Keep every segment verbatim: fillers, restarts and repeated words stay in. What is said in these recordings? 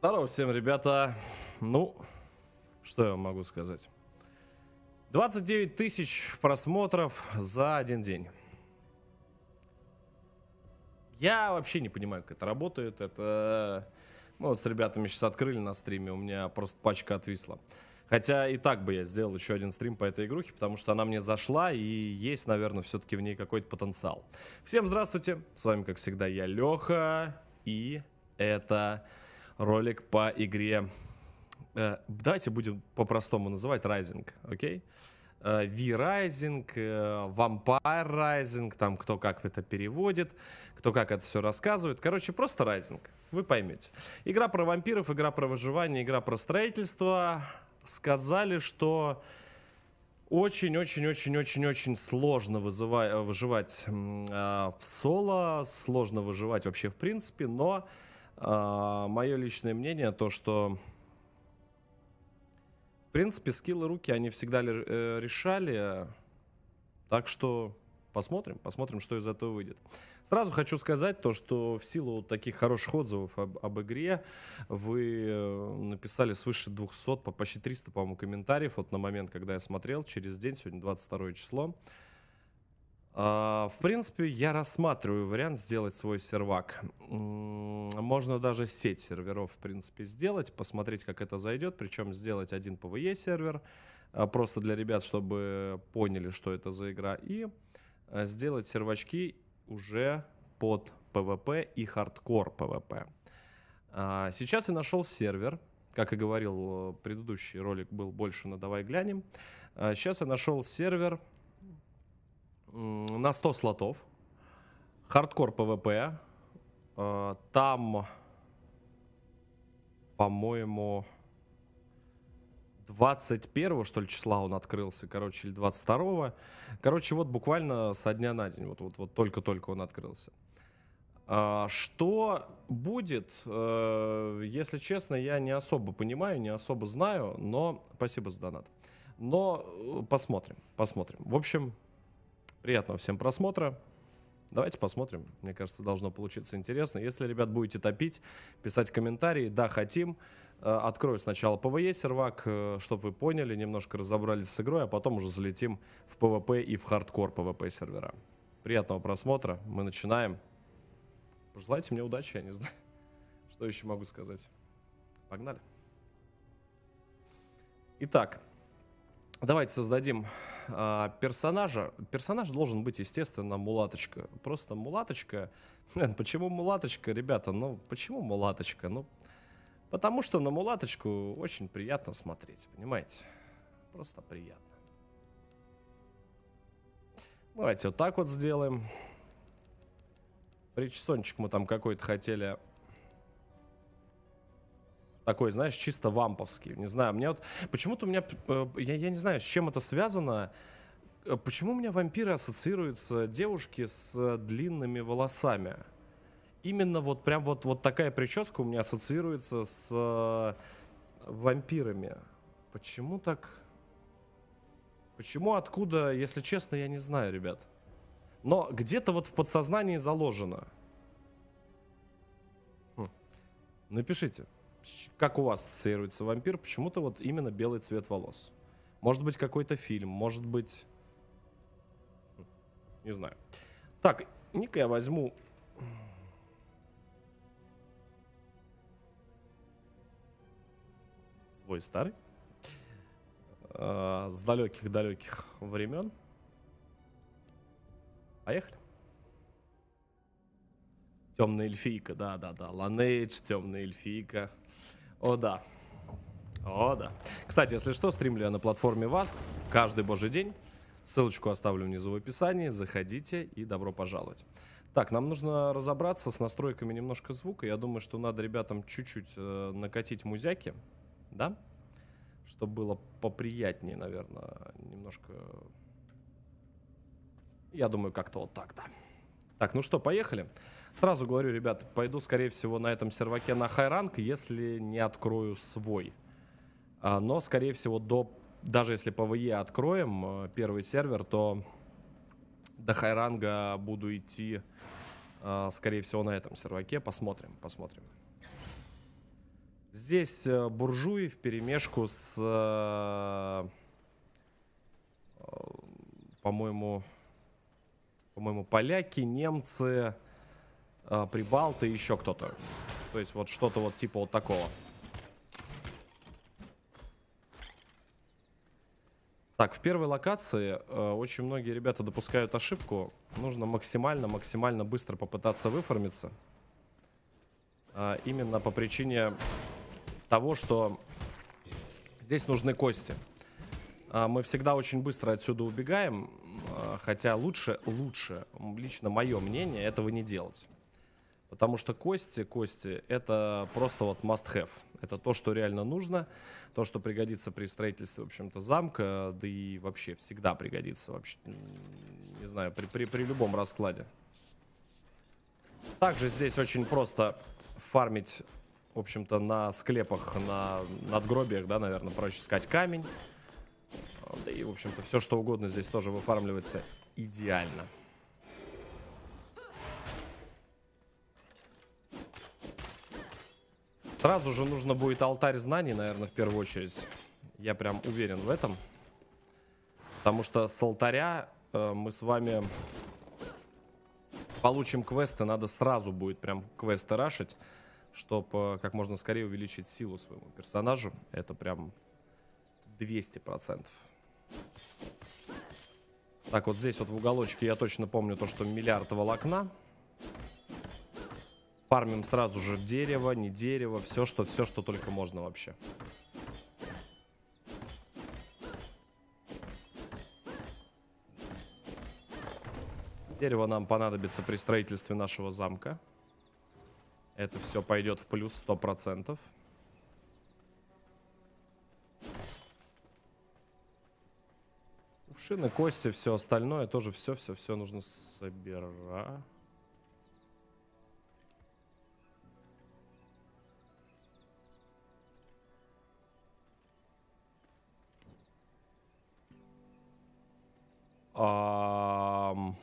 Здорово всем, ребята. Ну, что я вам могу сказать? двадцать девять тысяч просмотров за один день. Я вообще не понимаю, как это работает. Это мы вот с ребятами сейчас открыли на стриме, у меня просто пачка отвисла. Хотя и так бы я сделал еще один стрим по этой игрухе, потому что она мне зашла и есть, наверное, все-таки в ней какой-то потенциал. Всем здравствуйте, с вами, как всегда, я Леха, и это ролик по игре, э, давайте будем по-простому называть, Rising, окей? Э, V-Rising, э, Vampire Rising, там кто как это переводит, кто как это все рассказывает. Короче, просто Rising, вы поймете. Игра про вампиров, игра про выживание, игра про строительство. Сказали, что очень-очень-очень-очень-очень сложно вызывать, выживать э, в соло, сложно выживать вообще в принципе, но э, мое личное мнение то, что в принципе скиллы руки они всегда э, решали, так что посмотрим, посмотрим, что из этого выйдет. Сразу хочу сказать то, что в силу таких хороших отзывов об, об игре вы написали свыше двухсот, почти триста, по-моему, комментариев вот на момент, когда я смотрел, через день, сегодня двадцать второе число. А, в принципе, я рассматриваю вариант сделать свой сервак. Можно даже сеть серверов, в принципе, сделать, посмотреть, как это зайдет, причем сделать один пэ вэ е сервер, просто для ребят, чтобы поняли, что это за игра, и сделать сервачки уже под пэ вэ пэ и хардкор пэ вэ пэ. А, сейчас я нашел сервер. Как и говорил, предыдущий ролик был больше на «Давай глянем». А, сейчас я нашел сервер на сто слотов. Хардкор пэ вэ пэ. А, там, по-моему, двадцать первого, что ли, числа он открылся, короче, или двадцать второго. Короче, вот буквально со дня на день, вот, вот, вот только-только он открылся. А, что будет, а, если честно, я не особо понимаю, не особо знаю, но... Спасибо за донат. Но посмотрим, посмотрим. В общем, приятного всем просмотра. Давайте посмотрим. Мне кажется, должно получиться интересно. Если, ребят, будете топить, писать комментарии, да, хотим. Открою сначала пэ вэ е сервак, чтобы вы поняли, немножко разобрались с игрой, а потом уже залетим в пэ вэ пэ и в хардкор пэ вэ пэ сервера. Приятного просмотра. Мы начинаем. Пожелайте мне удачи, я не знаю, что еще могу сказать. Погнали. Итак, давайте создадим а, персонажа. Персонаж должен быть, естественно, мулаточка. Просто мулаточка. Почему мулаточка, ребята? Ну, почему мулаточка? Ну, потому что на мулаточку очень приятно смотреть, понимаете? Просто приятно. Давайте вот так вот сделаем. Причесончик мы там какой-то хотели. Такой, знаешь, чисто вамповский. Не знаю, мне вот... Почему-то у меня... Я, я не знаю, с чем это связано. Почему у меня вампиры ассоциируются девушки с длинными волосами? Именно вот прям вот, вот такая прическа у меня ассоциируется с э, вампирами. Почему так? Почему, откуда, если честно, я не знаю, ребят. Но где-то вот в подсознании заложено. Хм. Напишите, как у вас ассоциируется вампир, почему-то вот именно белый цвет волос. Может быть, какой-то фильм, может быть... Хм. Не знаю. Так, ник я возьму... Свой старый. Э, с далеких-далеких времен. Поехали. Темная эльфийка, да-да-да. Lineage, темная эльфийка. О, да. О, да. Кстати, если что, стримлю я на платформе Vast каждый божий день. Ссылочку оставлю внизу в описании. Заходите и добро пожаловать. Так, нам нужно разобраться с настройками немножко звука. Я думаю, что надо ребятам чуть-чуть э, накатить музяки. Да? Чтобы было поприятнее, наверное, немножко... Я думаю, как-то вот так, да. Так, ну что, поехали. Сразу говорю, ребят, пойду, скорее всего, на этом серваке на хайранг, если не открою свой. А, но, скорее всего, до... Даже если пэ вэ е откроем, первый сервер, то до хайранга буду идти, а, скорее всего, на этом серваке. Посмотрим, посмотрим. Здесь э, буржуи вперемешку с, э, э, по-моему, по-моему, поляки, немцы, э, прибалты, еще кто-то. То есть вот что-то вот типа вот такого. Так, в первой локации э, очень многие ребята допускают ошибку. Нужно максимально-максимально быстро попытаться выформиться. Э, именно по причине того, что здесь нужны кости. Э, мы всегда очень быстро отсюда убегаем. Э, хотя лучше, лучше, лично мое мнение, этого не делать. Потому что кости, кости, это просто вот must have. Это то, что реально нужно, то, что пригодится при строительстве, в общем-то, замка, да и вообще всегда пригодится, вообще, не знаю, при, при, при любом раскладе. Также здесь очень просто фармить, в общем-то, на склепах, на надгробиях, да, наверное, проще сказать, камень. Да и, в общем-то, все, что угодно здесь тоже выфармливается идеально. Сразу же нужно будет алтарь знаний, наверное, в первую очередь. Я прям уверен в этом. Потому что с алтаря э, мы с вами получим квесты. Надо сразу будет прям квесты рашить, чтобы э, как можно скорее увеличить силу своему персонажу. Это прям двести процентов. Так, вот здесь вот в уголочке я точно помню то, что миллиард волокна. Фармим сразу же дерево, не дерево, все, что, все, что только можно вообще. Дерево нам понадобится при строительстве нашего замка. Это все пойдет в плюс сто процентов. Кувшины, кости, все остальное тоже все-все-все нужно собирать. Ам...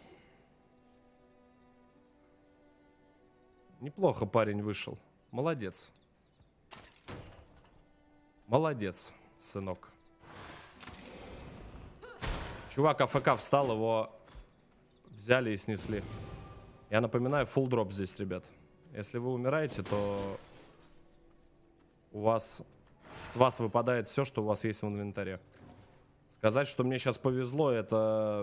Неплохо парень вышел. Молодец. Молодец, сынок. Чувак АФК встал, его взяли и снесли. Я напоминаю, фулл дроп здесь, ребят. Если вы умираете, то у вас с вас выпадает все, что у вас есть в инвентаре. Сказать, что мне сейчас повезло, это...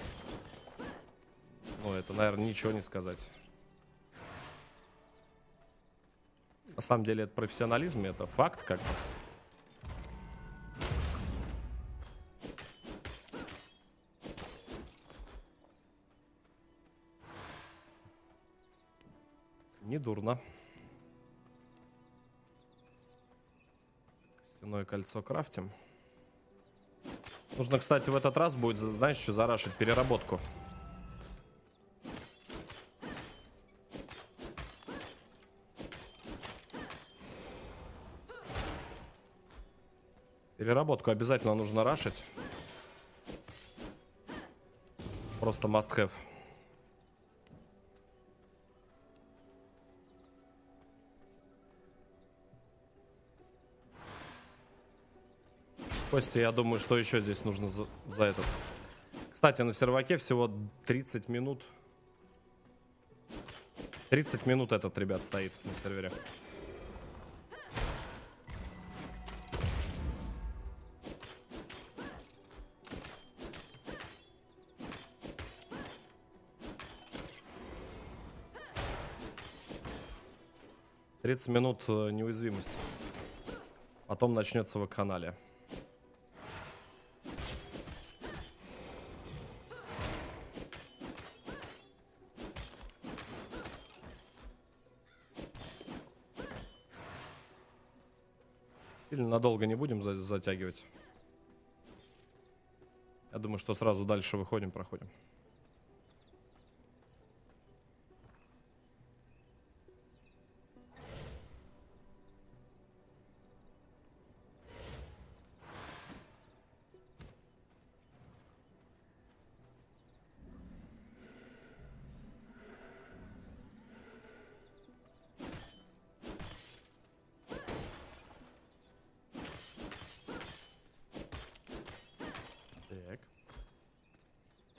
Ну, это, наверное, ничего не сказать. На самом деле, это профессионализм, это факт, как бы. Не дурно. Костяное кольцо крафтим. Нужно, кстати, в этот раз будет, знаешь, что зарашить переработку. Переработку обязательно нужно рашить. Просто must have. Кости, я думаю, что еще здесь нужно за, за этот. Кстати, на серваке всего тридцать минут. тридцать минут этот, ребят, стоит на сервере. тридцать минут неуязвимости. Потом начнется вакханалия. Сильно надолго не будем за затягивать. Я думаю, что сразу дальше выходим, проходим.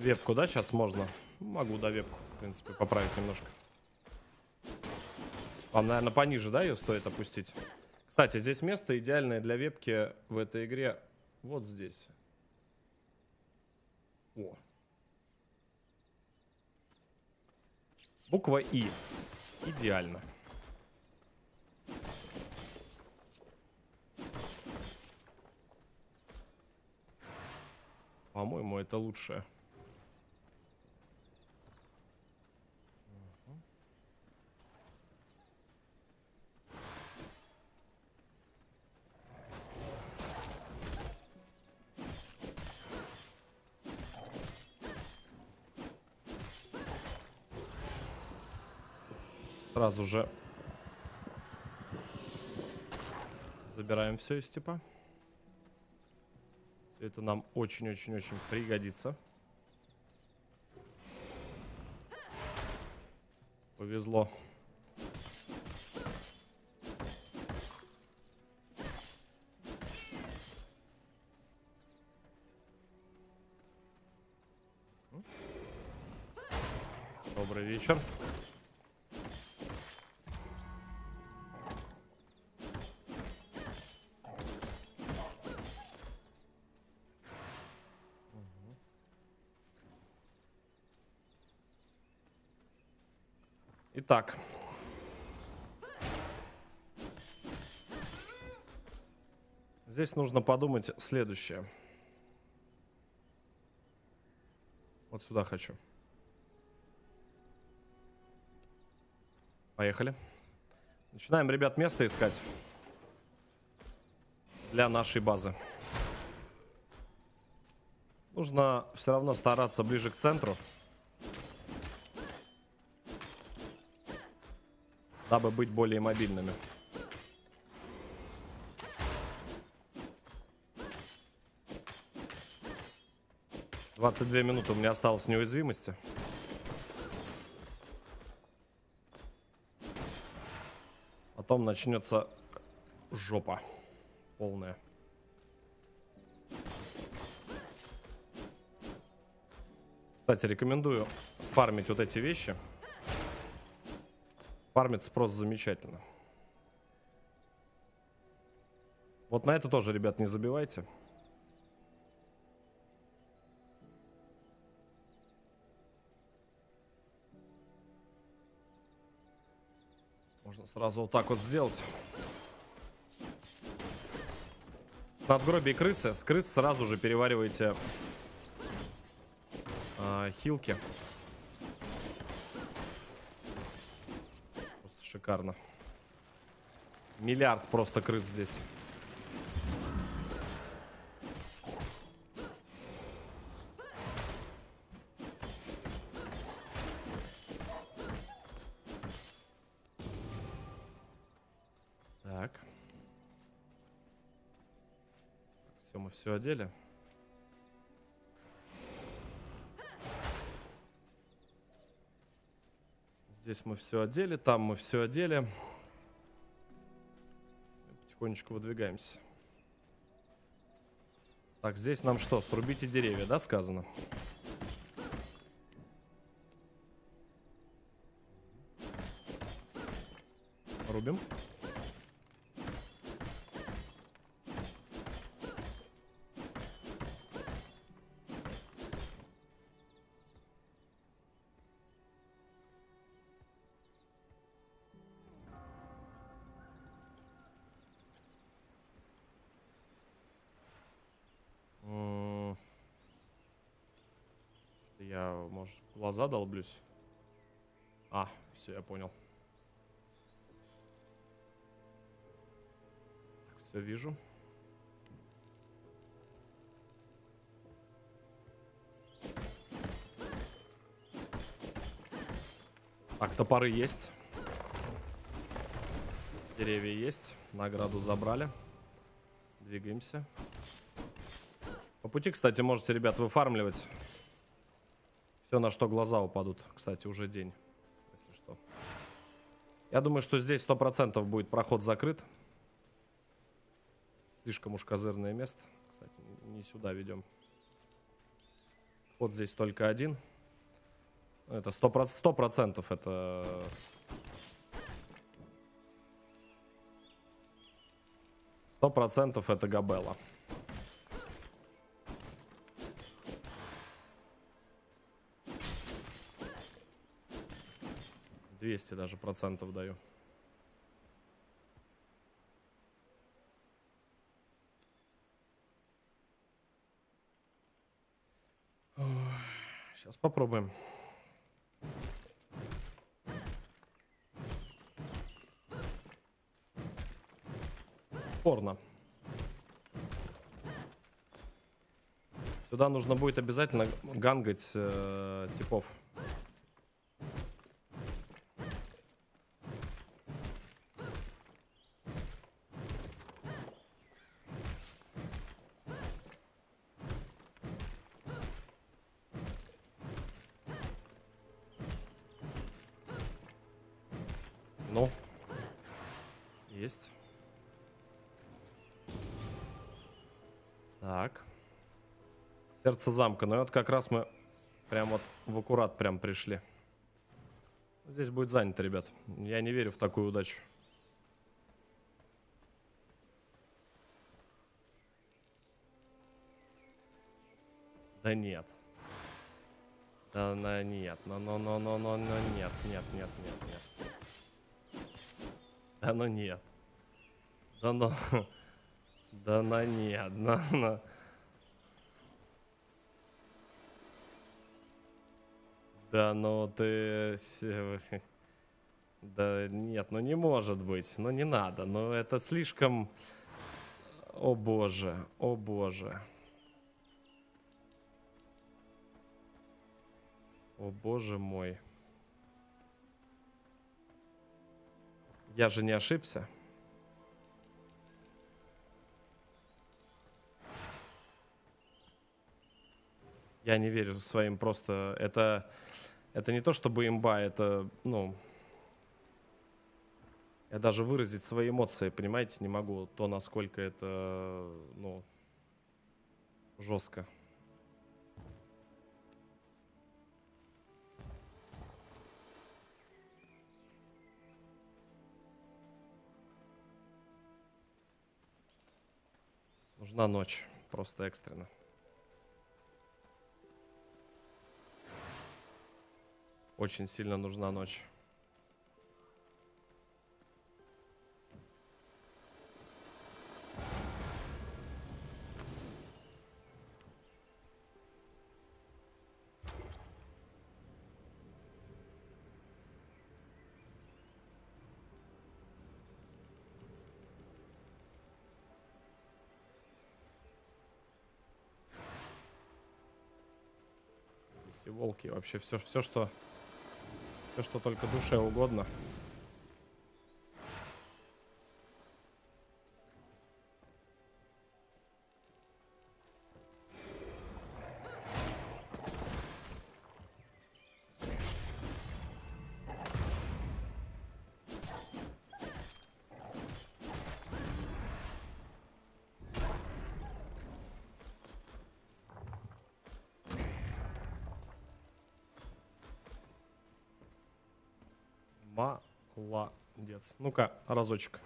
Вебку, да, сейчас можно? Могу, да, вебку, в принципе, поправить немножко. Вам, наверное, пониже, да, ее стоит опустить? Кстати, здесь место идеальное для вебки в этой игре. Вот здесь. О. Буква И. Идеально. По-моему, это лучшее. Сразу же забираем все из типа. Все это нам очень-очень-очень пригодится. Повезло. Добрый вечер. Итак. Здесь нужно подумать следующее. Вот сюда хочу. Поехали. Начинаем, ребят, место искать для нашей базы. Нужно все равно стараться ближе к центру, дабы быть более мобильными. двадцать две минуты у меня осталось неуязвимости. Потом начнется жопа полная. Кстати, рекомендую фармить вот эти вещи. Фармится просто замечательно. Вот на это тоже, ребят, не забивайте. Можно сразу вот так вот сделать. С надгробий крысы. С крыс сразу же переваривайте э, хилки. Просто шикарно. Миллиард просто крыс здесь. Так. Все, мы все одели. Здесь мы все одели, там мы все одели. Потихонечку выдвигаемся. Так, здесь нам что? Срубите деревья, да, сказано? Рубим. Что я, может, в глаза долблюсь? А, все, я понял. Так, все вижу. Так, топоры есть. Деревья есть. Награду забрали. Двигаемся. По пути, кстати, можете, ребят, выфармливать все, на что глаза упадут. Кстати, уже день, если что. Я думаю, что здесь сто процентов будет проход закрыт. Слишком уж козырное место. Кстати, не сюда ведем. Ход здесь только один. Это сто процентов это... Сто процентов это Габелла. двести даже процентов даю. Сейчас попробуем. Спорно. Сюда нужно будет обязательно гангать э, типов. Ну, есть. Так. Сердце замка. Ну и вот как раз мы прям вот в аккурат прям пришли. Здесь будет занято, ребят. Я не верю в такую удачу. Да нет. Да на нет. Но, но, но, но, но, но нет, нет, нет, нет, нет. Да ну нет. Да ну. Да на нет. Да на. Да ну ты. Да нет, ну не может быть. Ну не надо. Ну это слишком. О боже. О боже. О боже мой. Я же не ошибся. Я не верю своим просто. Это, это не то чтобы имба, это, ну... Я даже выразить свои эмоции, понимаете, не могу. То, насколько это, ну, жестко. Нужна ночь, просто экстренно. Очень сильно нужна ночь. Все волки, вообще все, все, что, все, что только душе угодно. Молодец. Ну-ка, разочек.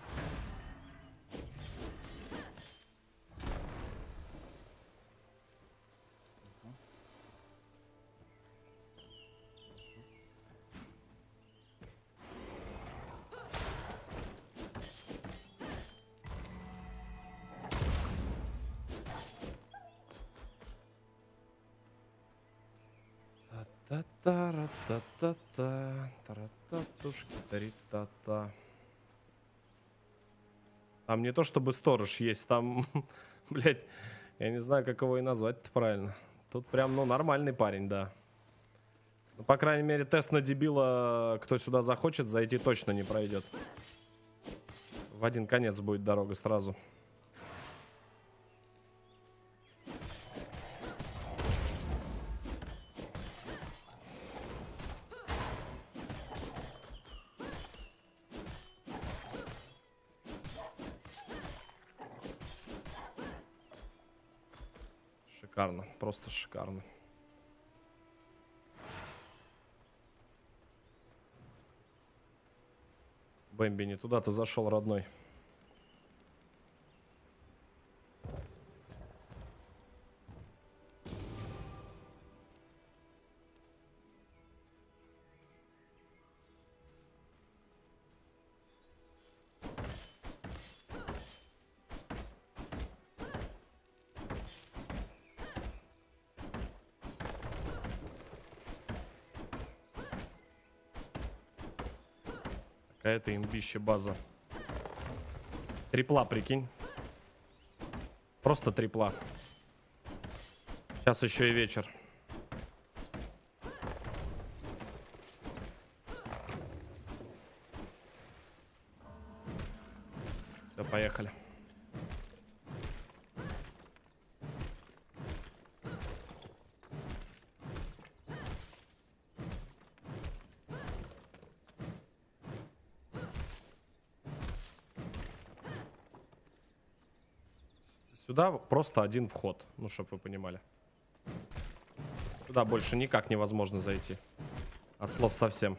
Та-та-та-та-та-та, та-та-тушки-та-ри-та-та. Там не то чтобы сторож есть, там, блять, я не знаю, как его и назвать-то правильно. Тут прям, ну, нормальный парень, да. Ну, по крайней мере, тест на дебила, кто сюда захочет, зайти точно не пройдет. В один конец будет дорога сразу. Шикарно, просто шикарно. Бэмби, не туда ты зашел, родной. Какая-то имбища база. Трипла, прикинь. Просто трипла. Сейчас еще и вечер. Все, поехали. Сюда просто один вход, ну, чтобы вы понимали. Сюда больше никак невозможно зайти. От слов совсем.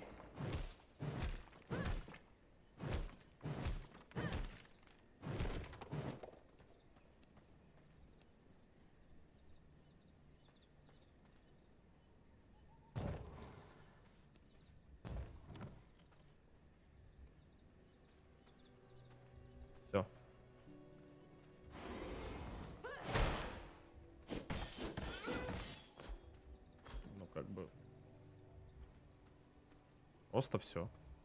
Все. Ну, как бы... Просто все.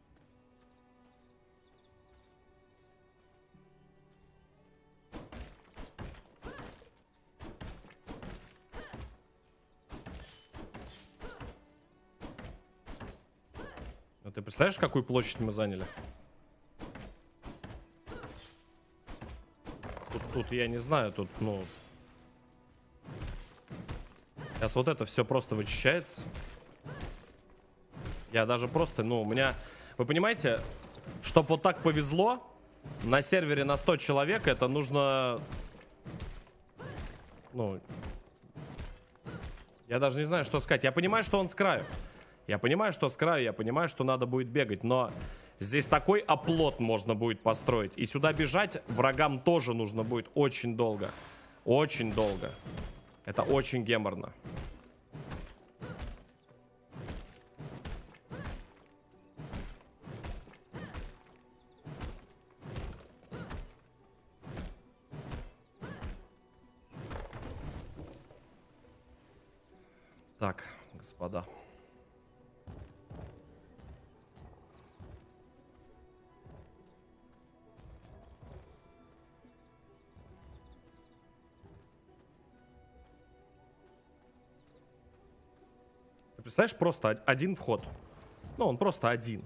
Ну, ты представляешь, какую площадь мы заняли? Тут, тут я не знаю, тут, ну... Сейчас вот это все просто вычищается. Я даже просто, ну, у меня... Вы понимаете, чтобы вот так повезло, на сервере на сто человек, это нужно... Ну... Я даже не знаю, что сказать. Я понимаю, что он с краю. Я понимаю, что с краю, я понимаю, что надо будет бегать, но... Здесь такой оплот можно будет построить. И сюда бежать врагам тоже нужно будет очень долго. Очень долго. Это очень геморно. Так, господа. Ты представляешь, просто один вход. Ну, он просто один.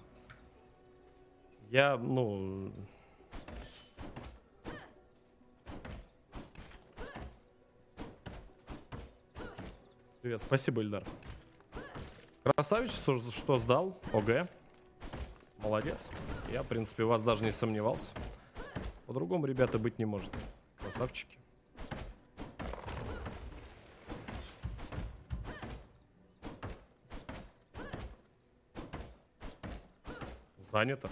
Я, ну... Привет, спасибо, Ильдар. Красавич, что, что сдал? ОГ. Молодец. Я, в принципе, в вас даже не сомневался. По-другому, ребята, быть не может. Красавчики. Занято.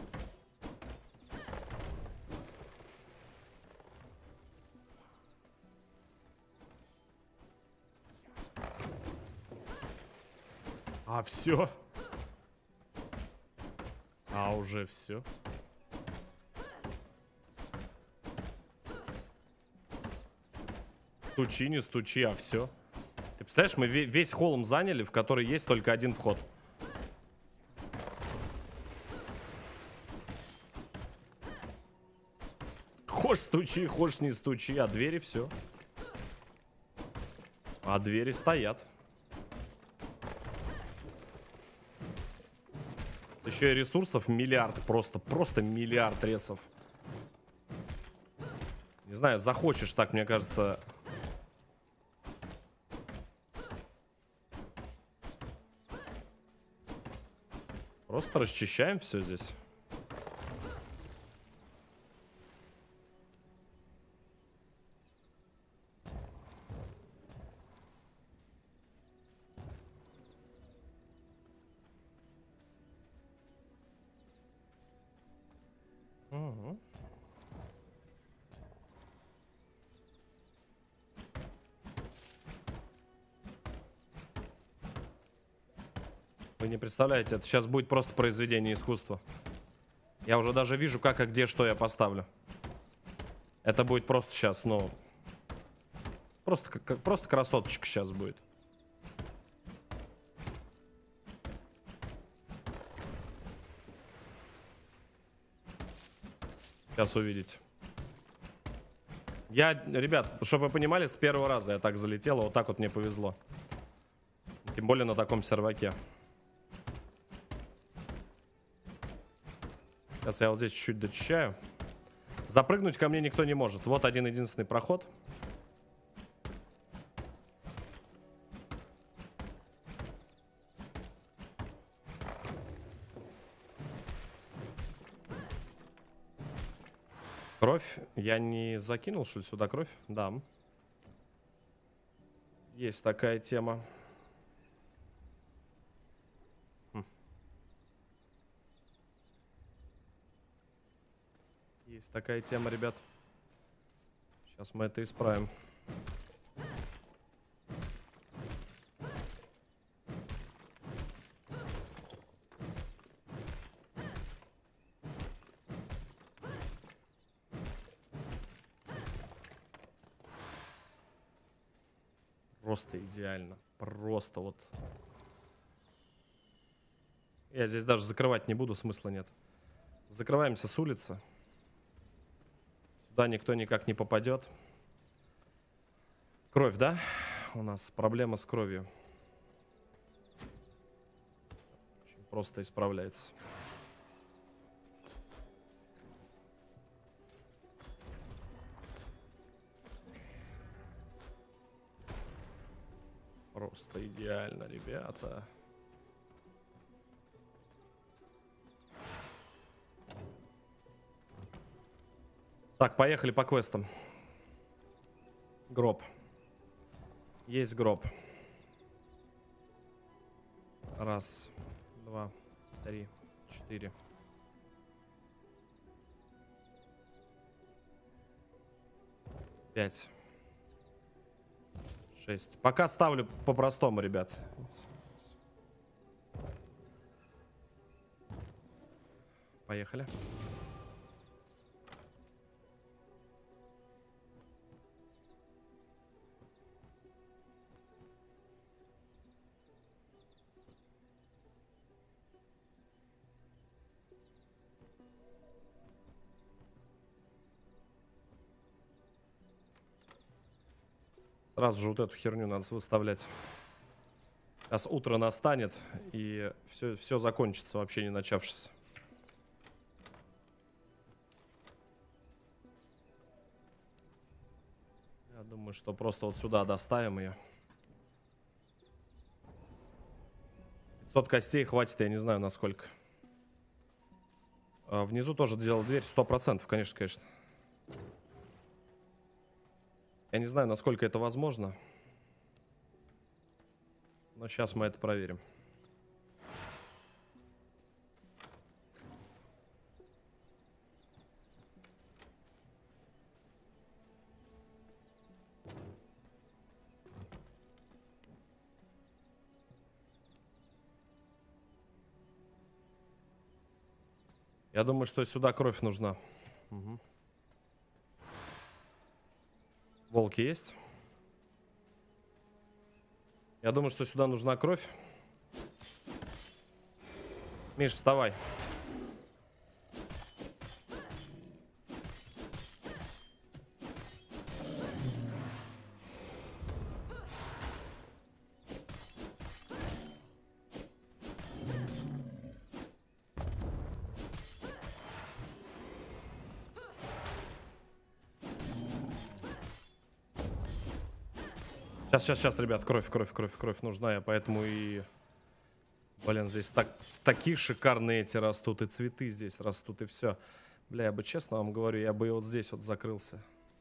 А, все. А, уже все. Стучи, не стучи, а все. Ты представляешь, мы весь холм заняли, в который есть только один вход. Хочешь стучи, хочешь не стучи, а двери все. А двери стоят. Еще и ресурсов миллиард, просто, просто миллиард ресов. Не знаю, захочешь так, мне кажется. Просто расчищаем все здесь. Вы не представляете, это сейчас будет просто произведение искусства. Я уже даже вижу, как и где, что я поставлю. Это будет просто сейчас, ну... Просто, как, просто красоточка сейчас будет. Сейчас увидите. Я, ребят, чтобы вы понимали, с первого раза я так залетел, вот так вот мне повезло. Тем более на таком серваке. Сейчас я вот здесь чуть-чуть дочищаю. Запрыгнуть ко мне никто не может. Вот один единственный проход. Кровь. Я не закинул, что ли, сюда кровь? Да. Есть такая тема. Хм. Есть такая тема, ребят. Сейчас мы это исправим. Просто идеально. Просто вот. Я здесь даже закрывать не буду, смысла нет. Закрываемся с улицы. Сюда никто никак не попадет. Кровь, да? У нас проблема с кровью. Очень просто исправляется. Просто идеально, ребята. Так, поехали по квестам. Гроб. Есть гроб. Раз, два, три, четыре. Пять. Шесть. Пока ставлю по-простому, ребят. Поехали. Сразу же вот эту херню надо выставлять. Сейчас утро настанет, и все, все закончится, вообще не начавшись. Я думаю, что просто вот сюда доставим ее. пятьсот костей хватит, я не знаю, насколько. А внизу тоже делал дверь, сто процентов, конечно, конечно. Я не знаю, насколько это возможно. Но сейчас мы это проверим. Я думаю, что сюда кровь нужна. Угу. Волки есть? Я думаю, что сюда нужна кровь. Миш, вставай. Сейчас, сейчас, сейчас, ребят, кровь, кровь, кровь, кровь нужна, я поэтому и... Блин, здесь так, такие шикарные эти растут, и цветы здесь растут, и все. Бля, я бы честно вам говорю, я бы и вот здесь вот закрылся.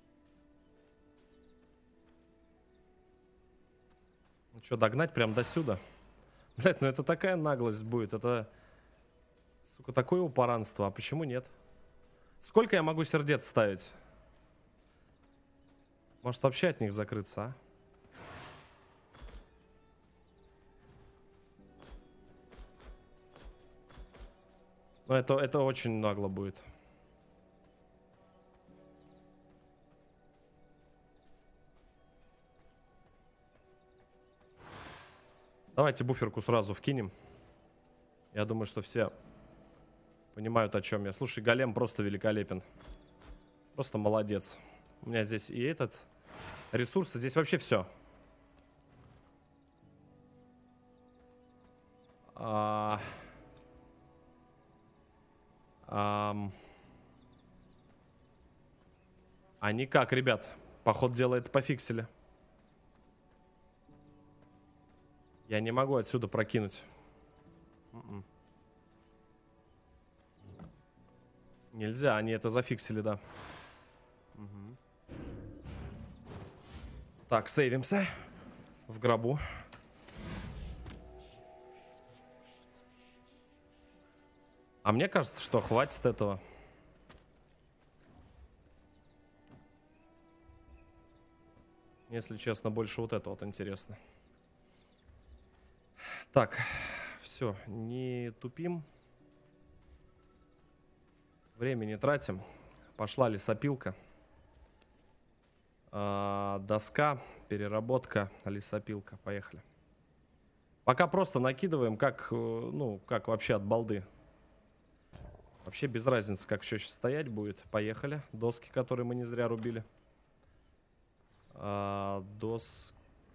Ну что, догнать прям до сюда? Блядь, ну это такая наглость будет, это... Сука, такое упоранство, а почему нет? Сколько я могу сердец ставить? Может вообще от них закрыться, а? Но это, это очень нагло будет. Давайте буферку сразу вкинем. Я думаю, что все понимают, о чем я. Слушай, голем просто великолепен. Просто молодец. У меня здесь и этот ресурс, и здесь вообще все. А... А... Они как, ребят? Поход дела это пофиксили. Я не могу отсюда прокинуть. М-м. Нельзя, они это зафиксили, да. Угу. Так, сейвимся. В гробу. А мне кажется, что хватит этого. Если честно, больше вот это вот интересно. Так, все, не тупим. Время не тратим. Пошла лесопилка. А, доска, переработка, лесопилка. Поехали. Пока просто накидываем, как, ну, как вообще от балды. Вообще без разницы, как что сейчас стоять будет. Поехали. Доски, которые мы не зря рубили. А, доски.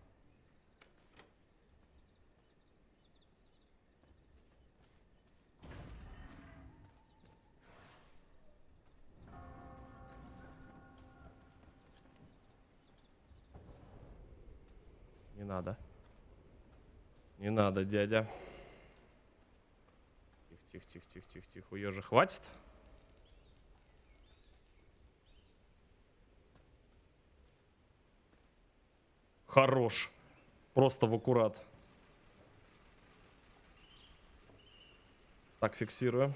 Не надо. Не надо, дядя. Тихо, тихо, тихо, тихо, тихо, тихо. У ее же хватит? Хорош. Просто в аккурат. Так, фиксирую.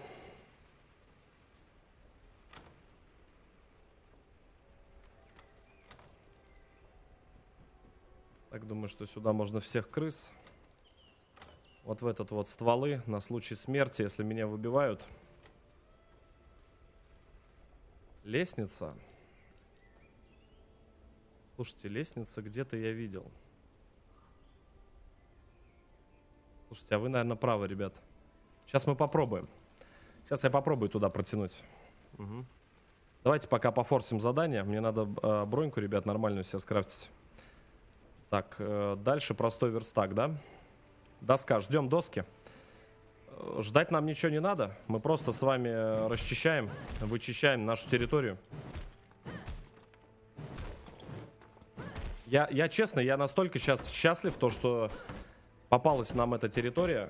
Так, думаю, что сюда можно всех крыс. Вот в этот вот стволы на случай смерти, если меня выбивают. Лестница. Слушайте, лестница где-то я видел. Слушайте, а вы, наверное, правы, ребят. Сейчас мы попробуем. Сейчас я попробую туда протянуть. Угу. Давайте пока пофорсим задание. Мне надо э, броньку, ребят, нормальную себе скрафтить. Так, э, дальше простой верстак, да? Доска, ждем доски. Э, ждать нам ничего не надо. Мы просто с вами расчищаем, вычищаем нашу территорию. Я, я честно, я настолько сейчас счастлив, то, что попалась нам эта территория.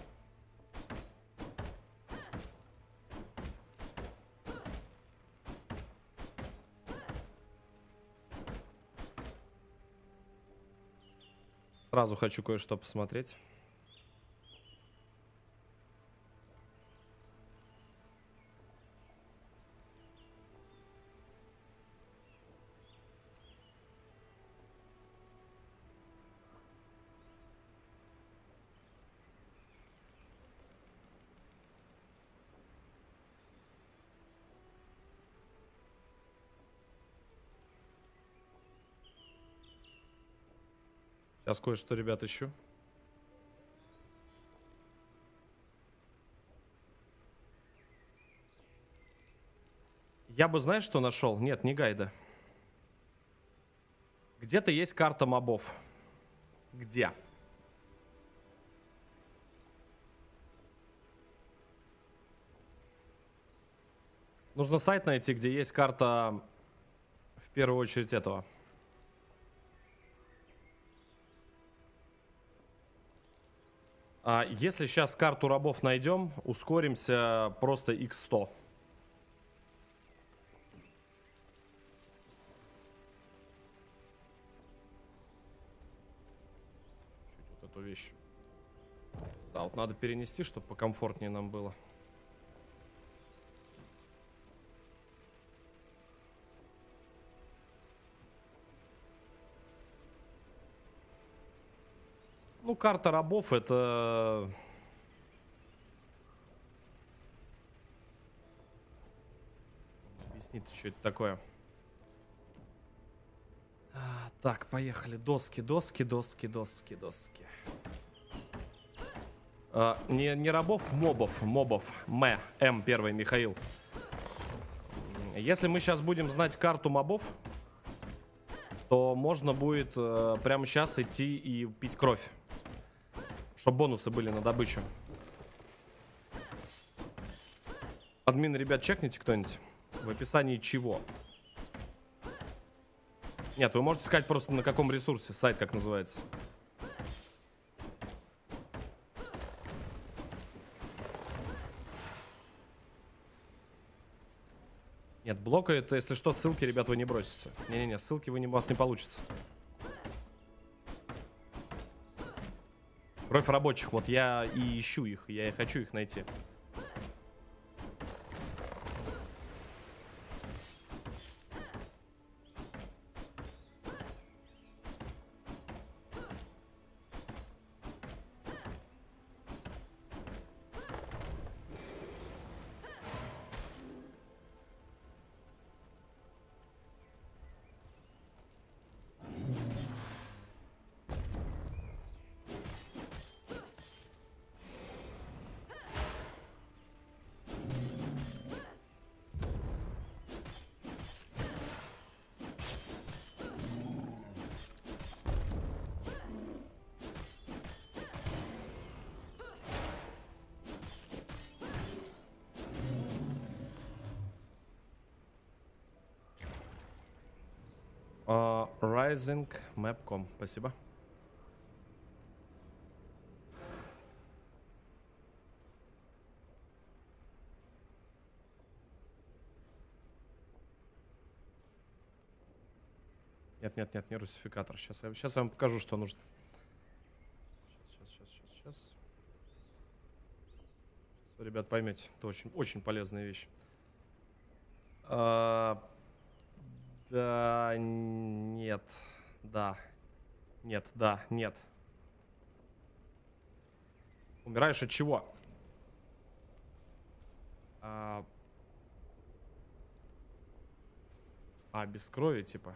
Сразу хочу кое-что посмотреть. Сейчас кое-что, ребят, ищу. Я бы, знаешь, что нашел? Нет, не гайда. Где-то есть карта мобов. Где? Нужно сайт найти, где есть карта, в первую очередь, этого. А если сейчас карту рабов найдем, ускоримся просто икс сто. Чуть вот эту вещь. Да, вот надо перенести, чтобы покомфортнее нам было. Ну, карта рабов — это Объяснить, что это такое. А, так, поехали. Доски, доски, доски, доски, доски. А, не, не рабов, мобов. Мобов. М. М первый, Михаил. Если мы сейчас будем знать карту мобов, то можно будет э, прямо сейчас идти и пить кровь. Чтобы бонусы были на добычу. Админ, ребят, чекните кто-нибудь. В описании чего? Нет, вы можете сказать просто на каком ресурсе. Сайт как называется. Нет, блока это, если что, ссылки, ребят, вы не бросите. Не-не-не, ссылки вы не, у вас не получится. Кровь рабочих, вот я и ищу их, я и хочу их найти. Uh, Rising Mapcom, спасибо. Нет, нет, нет, не русификатор. Сейчас я, сейчас я вам покажу, что нужно. Сейчас, сейчас, сейчас, сейчас, сейчас. Сейчас вы, ребят, поймете. Это очень, очень полезная вещь. А, да, нет, да, нет, да, нет. Умираешь от чего? А, а без крови, типа.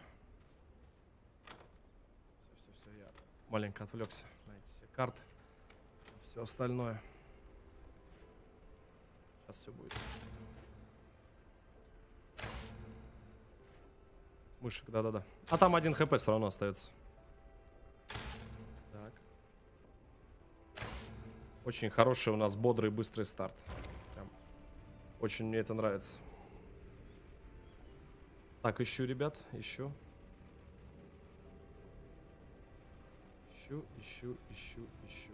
Все, все, все, я маленько отвлекся на эти все карты. Все остальное. Сейчас все будет. Мышек, да-да-да. А там один хп все равно остается. Так. Очень хороший у нас бодрый, быстрый старт. Прям. Очень мне это нравится. Так, ищу, ребят, ищу. Ищу, ищу, ищу, ищу.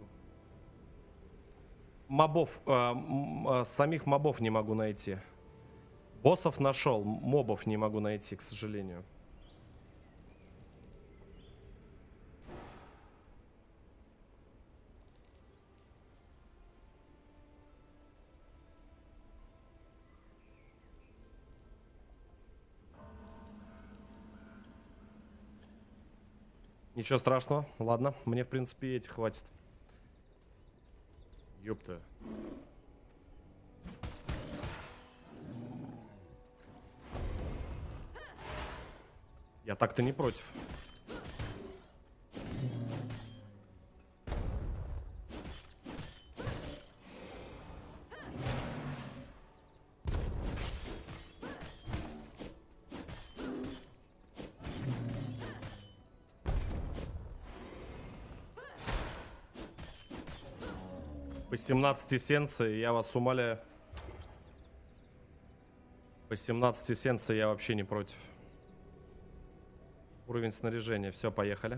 Мобов, э, э, самих мобов не могу найти. Боссов нашел, мобов не могу найти, к сожалению. Ничего страшного, ладно, мне в принципе этих хватит. Ёпта. Я так-то не против. По семнадцать эссенций, я вас умоляю. По семнадцать эссенций я вообще не против. Уровень снаряжения. Все, поехали.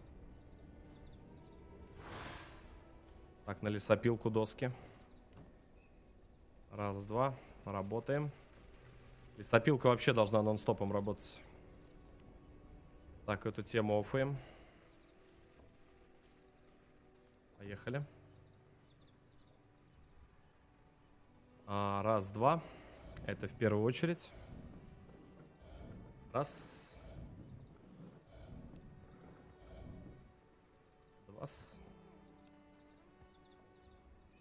Так, на лесопилку доски. Раз, два. Работаем. Лесопилка вообще должна нон-стопом работать. Так, эту тему оффаем. Поехали. А, раз, два. Это в первую очередь. Раз. Два.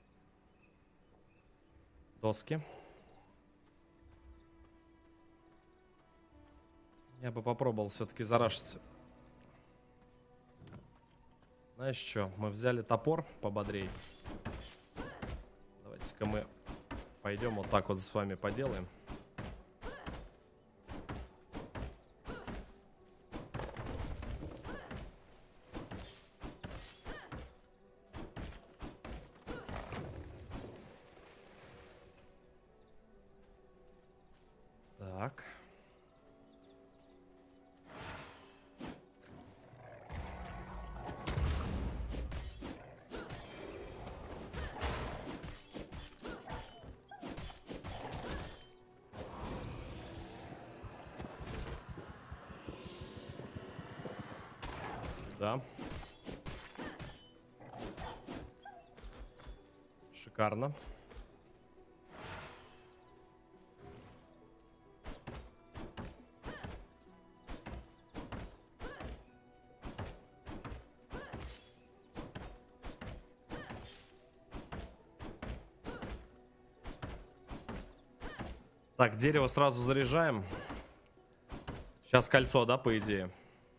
Доски. Я бы попробовал все-таки зарашить. Знаешь что, мы взяли топор пободрей. Давайте-ка мы пойдем вот так вот с вами поделаем. Так. Сюда. Шикарно. Так, дерево сразу заряжаем. Сейчас кольцо, да, по идее?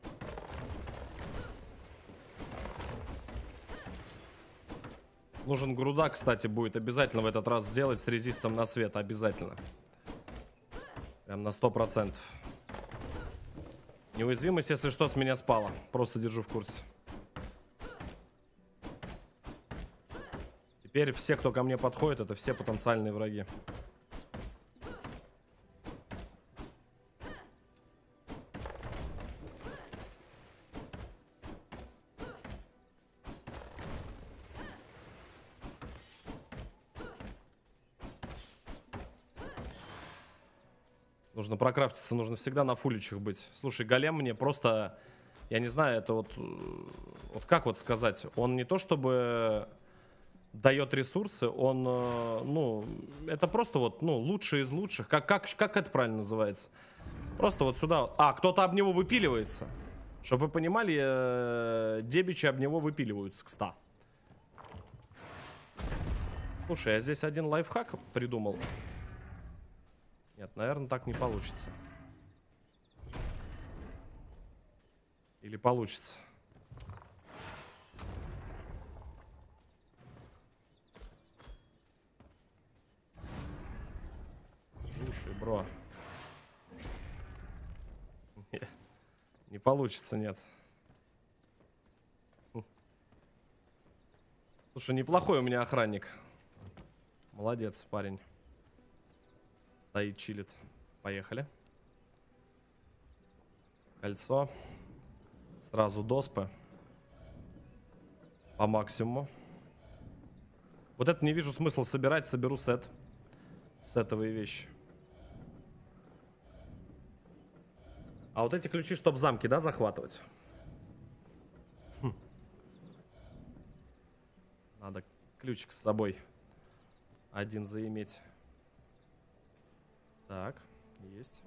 Нужен груда, кстати, будет обязательно в этот раз сделать с резистом на свет. Обязательно. Прям на сто процентов. Неуязвимость, если что, с меня спала. Просто держу в курсе. Теперь все, кто ко мне подходит, это все потенциальные враги. Нужно прокрафтиться, нужно всегда на фуличах быть. Слушай, голем мне просто, я не знаю, это вот, вот как вот сказать, он не то чтобы дает ресурсы, он, ну, это просто вот, ну, лучший из лучших. Как, как, как это правильно называется? Просто вот сюда. А, кто-то об него выпиливается. Чтобы вы понимали, дебичи об него выпиливаются, кста. Слушай, я здесь один лайфхак придумал. Нет, наверное, так не получится. Или получится. Слушай, бро. Не, не получится, нет. Слушай, неплохой у меня охранник. Молодец, парень. Стоит, чилит. Поехали. Кольцо. Сразу доспы. По максимуму. Вот это не вижу смысла собирать. Соберу сет. Сетовые вещи. А вот эти ключи, чтобы замки, да, захватывать? Хм. Надо ключик с собой один заиметь. Так, есть.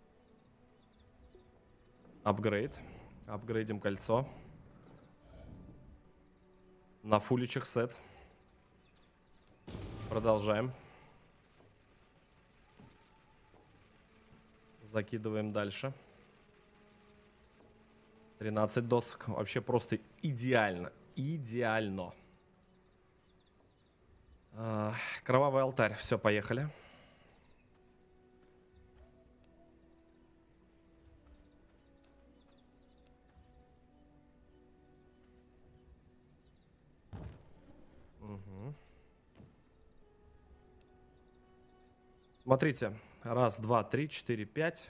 Апгрейд. Апгрейдим кольцо. На фуличах сет. Продолжаем. Закидываем дальше. тринадцать досок. Вообще просто идеально. Идеально. А, кровавый алтарь. Все, поехали. Угу. Смотрите. Раз, два, три, четыре, пять.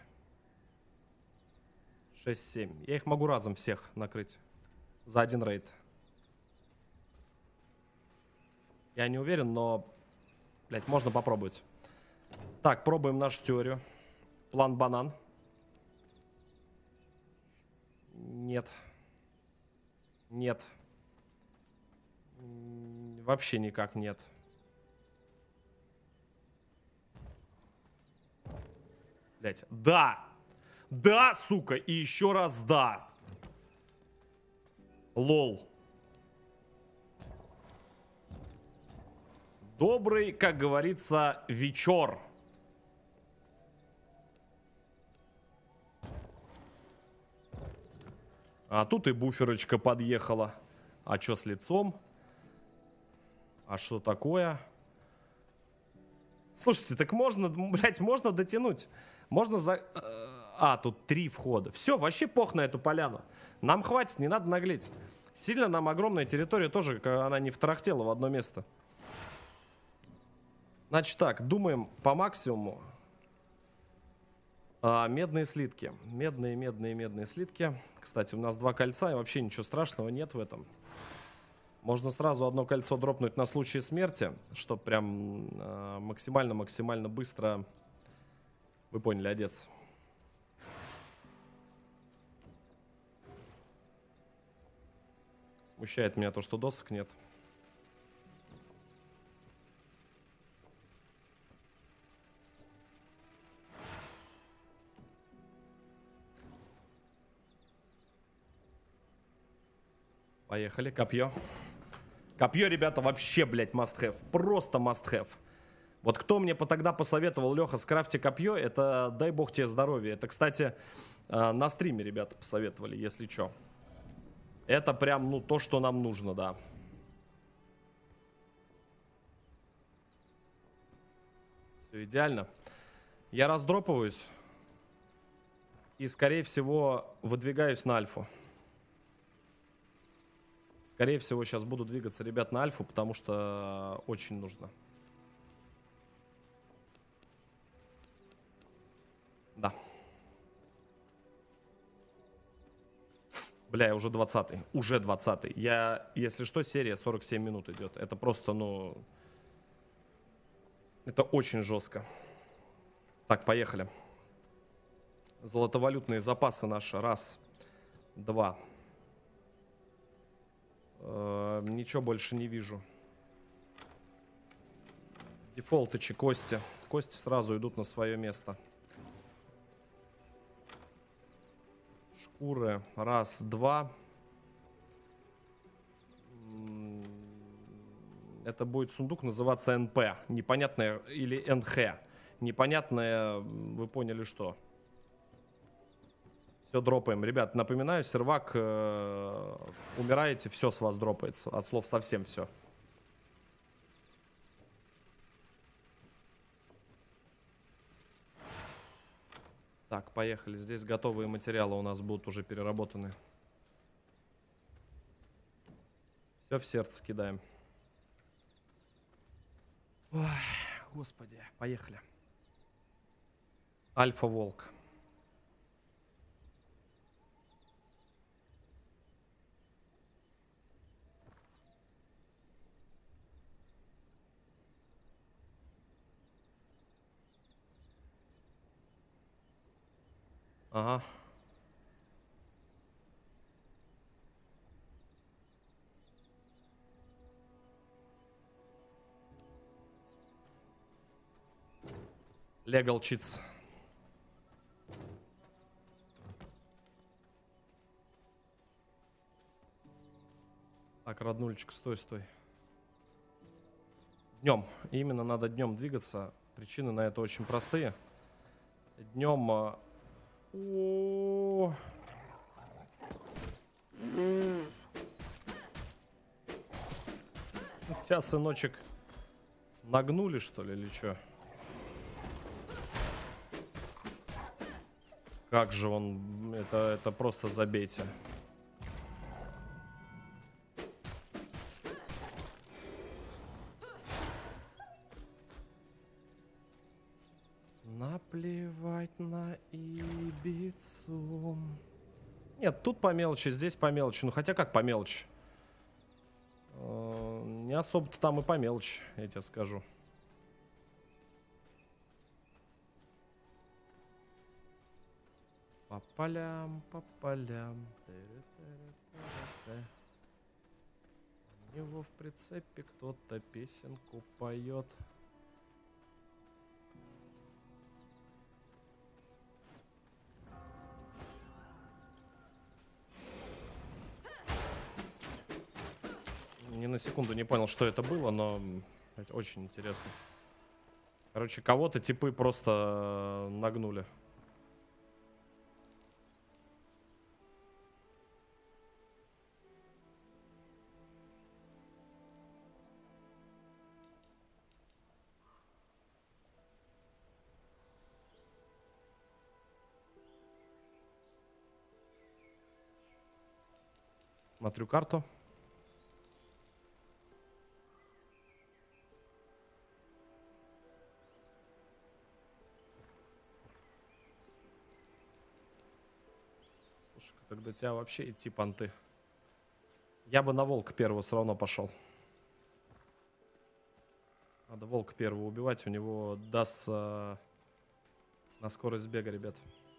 шесть, семь. Я их могу разом всех накрыть. За один рейд. Я не уверен, но, блять, можно попробовать. Так, пробуем нашу теорию. План банан. Нет. Нет. Вообще никак нет. Блять, да! Да, сука, и еще раз да. Лол. Добрый, как говорится, вечер. А тут и буферочка подъехала. А что с лицом? А что такое? Слушайте, так можно, блядь, можно дотянуть. Можно за... А, тут три входа. Все, вообще пох на эту поляну. Нам хватит, не надо наглеть. Сильно нам огромная территория тоже, она не второхтела в одно место. Значит так, думаем по максимуму. А, медные слитки. Медные, медные, медные слитки. Кстати, у нас два кольца, и вообще ничего страшного нет в этом. Можно сразу одно кольцо дропнуть на случай смерти, чтобы прям максимально-максимально быстро, вы поняли, одеться. Смущает меня то, что досок нет. Поехали, копье. Копье, ребята, вообще, блядь, must have. Просто must have. Вот кто мне тогда посоветовал: Леха, скрафти копье, это дай бог тебе здоровья. Это, кстати, на стриме ребята посоветовали, если что. Это прям, ну, то, что нам нужно, да. Все идеально. Я раздропываюсь. И, скорее всего, выдвигаюсь на альфу. Скорее всего, сейчас буду двигаться, ребят, на альфу, потому что очень нужно. Да. Бля, уже двадцатый. Уже двадцатый. Я, если что, серия сорок семь минут идет. Это просто, ну... Это очень жестко. Так, поехали. Золотовалютные запасы наши. Раз. Два. Э, ничего больше не вижу. Дефолтычи, кости. Кости сразу идут на свое место. Шкуры. Раз, два. Это будет сундук называться эн пэ. Непонятное. Или эн ха. Непонятное, вы поняли, что. Все дропаем. Ребят, напоминаю, сервак, э, умираете, все с вас дропается. От слов совсем все. Так, поехали. Здесь готовые материалы у нас будут уже переработаны. Все в сердце кидаем. Ой, господи, поехали. Альфа-волк. Ага. Legal cheats. Так, роднулечка, стой, стой. Днем. Именно надо днем двигаться. Причины на это очень простые. Днем... О... Сейчас, сыночек, нагнули, что ли, или что? Как же он... Это, это просто забейте. Наплевать на Ибицу. Нет, тут по мелочи, здесь по мелочи. Ну, хотя как по мелочи? Э, не особо-то там и по мелочи, я тебе скажу. По полям, по полям. У него в прицепе кто-то песенку поет. Ни на секунду не понял, что это было, но это очень интересно. Короче, кого-то типы просто нагнули. Смотрю карту. Слушай, тогда тебя вообще идти понты. Я бы на волка первого все равно пошел. Надо волка первого убивать. У него даст а, на скорость бега, ребят.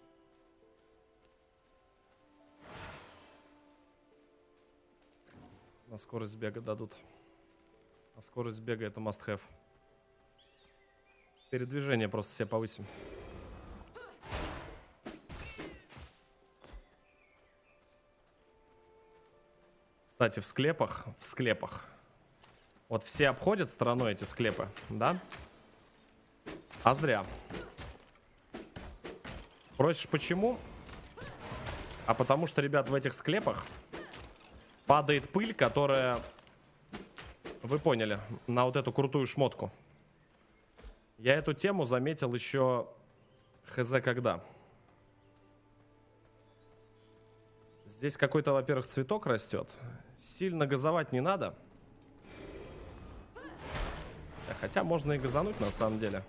На скорость бега дадут. А скорость бега это must have. Передвижение просто себе повысим. Кстати, в склепах, в склепах. Вот все обходят стороной эти склепы, да? А зря. Спросишь, почему? А потому что, ребят, в этих склепах падает пыль, которая, вы поняли, на вот эту крутую шмотку. Я эту тему заметил еще хз когда. Здесь какой-то, во-первых, цветок растет. Сильно газовать не надо. Хотя можно и газануть на самом деле.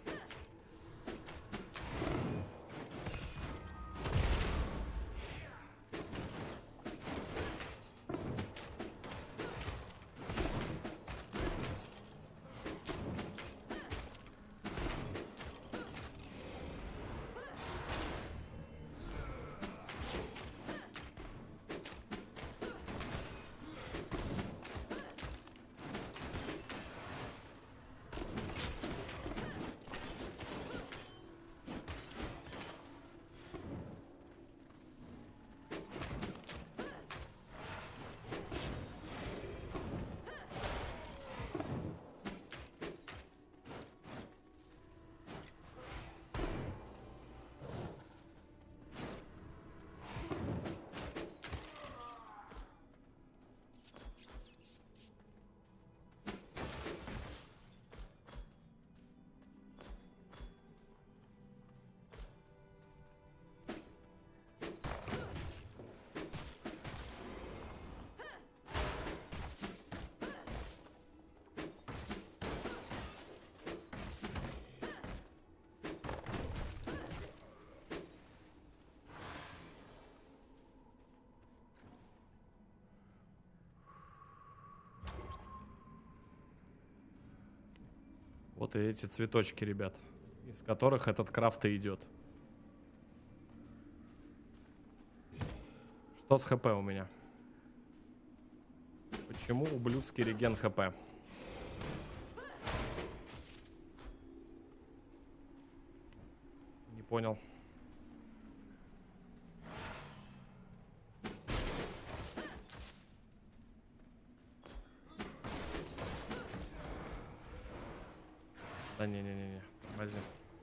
Вот и эти цветочки, ребят, из которых этот крафт и идет. Что с хп у меня? Почему ублюдский реген хп? Не понял. Да не-не-не-не, тормози.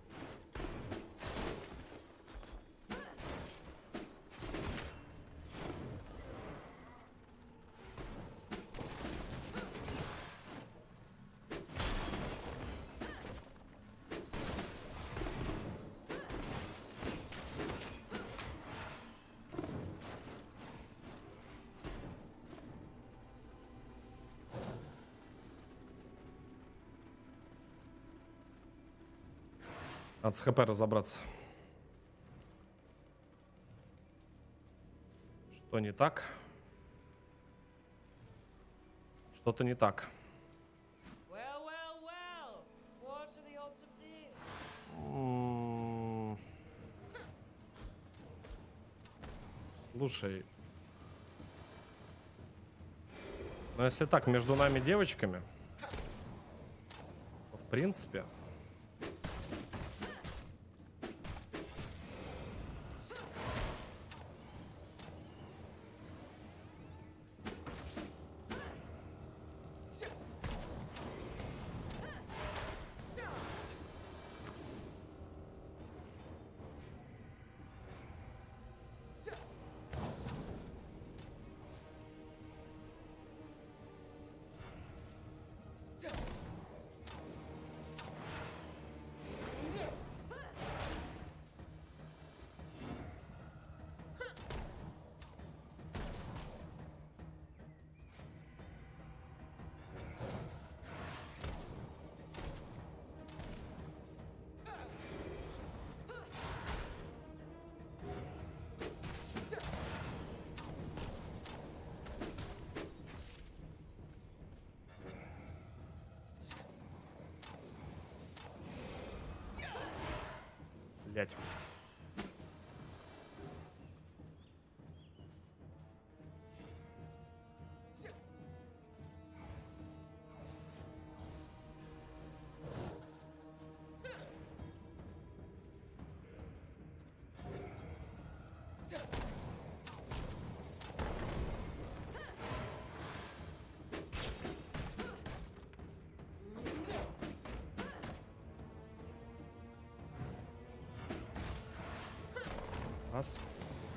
Надо с хп разобраться. Что не так? Что-то не так. Well, well, well. What are the odds of this? М, Слушай. Ну, если так, между нами девочками, то в принципе... Блять. Раз.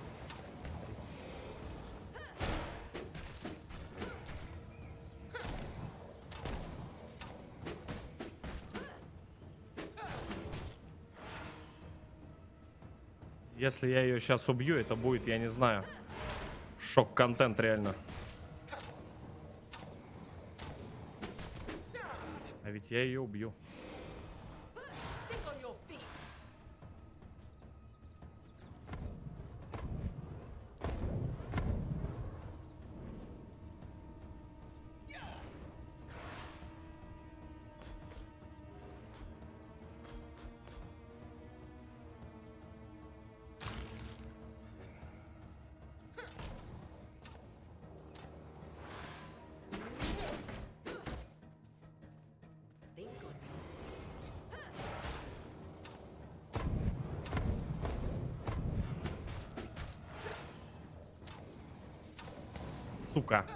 Если я ее сейчас убью, это будет, я не знаю, шок-контент реально. А ведь я ее убью. Сука.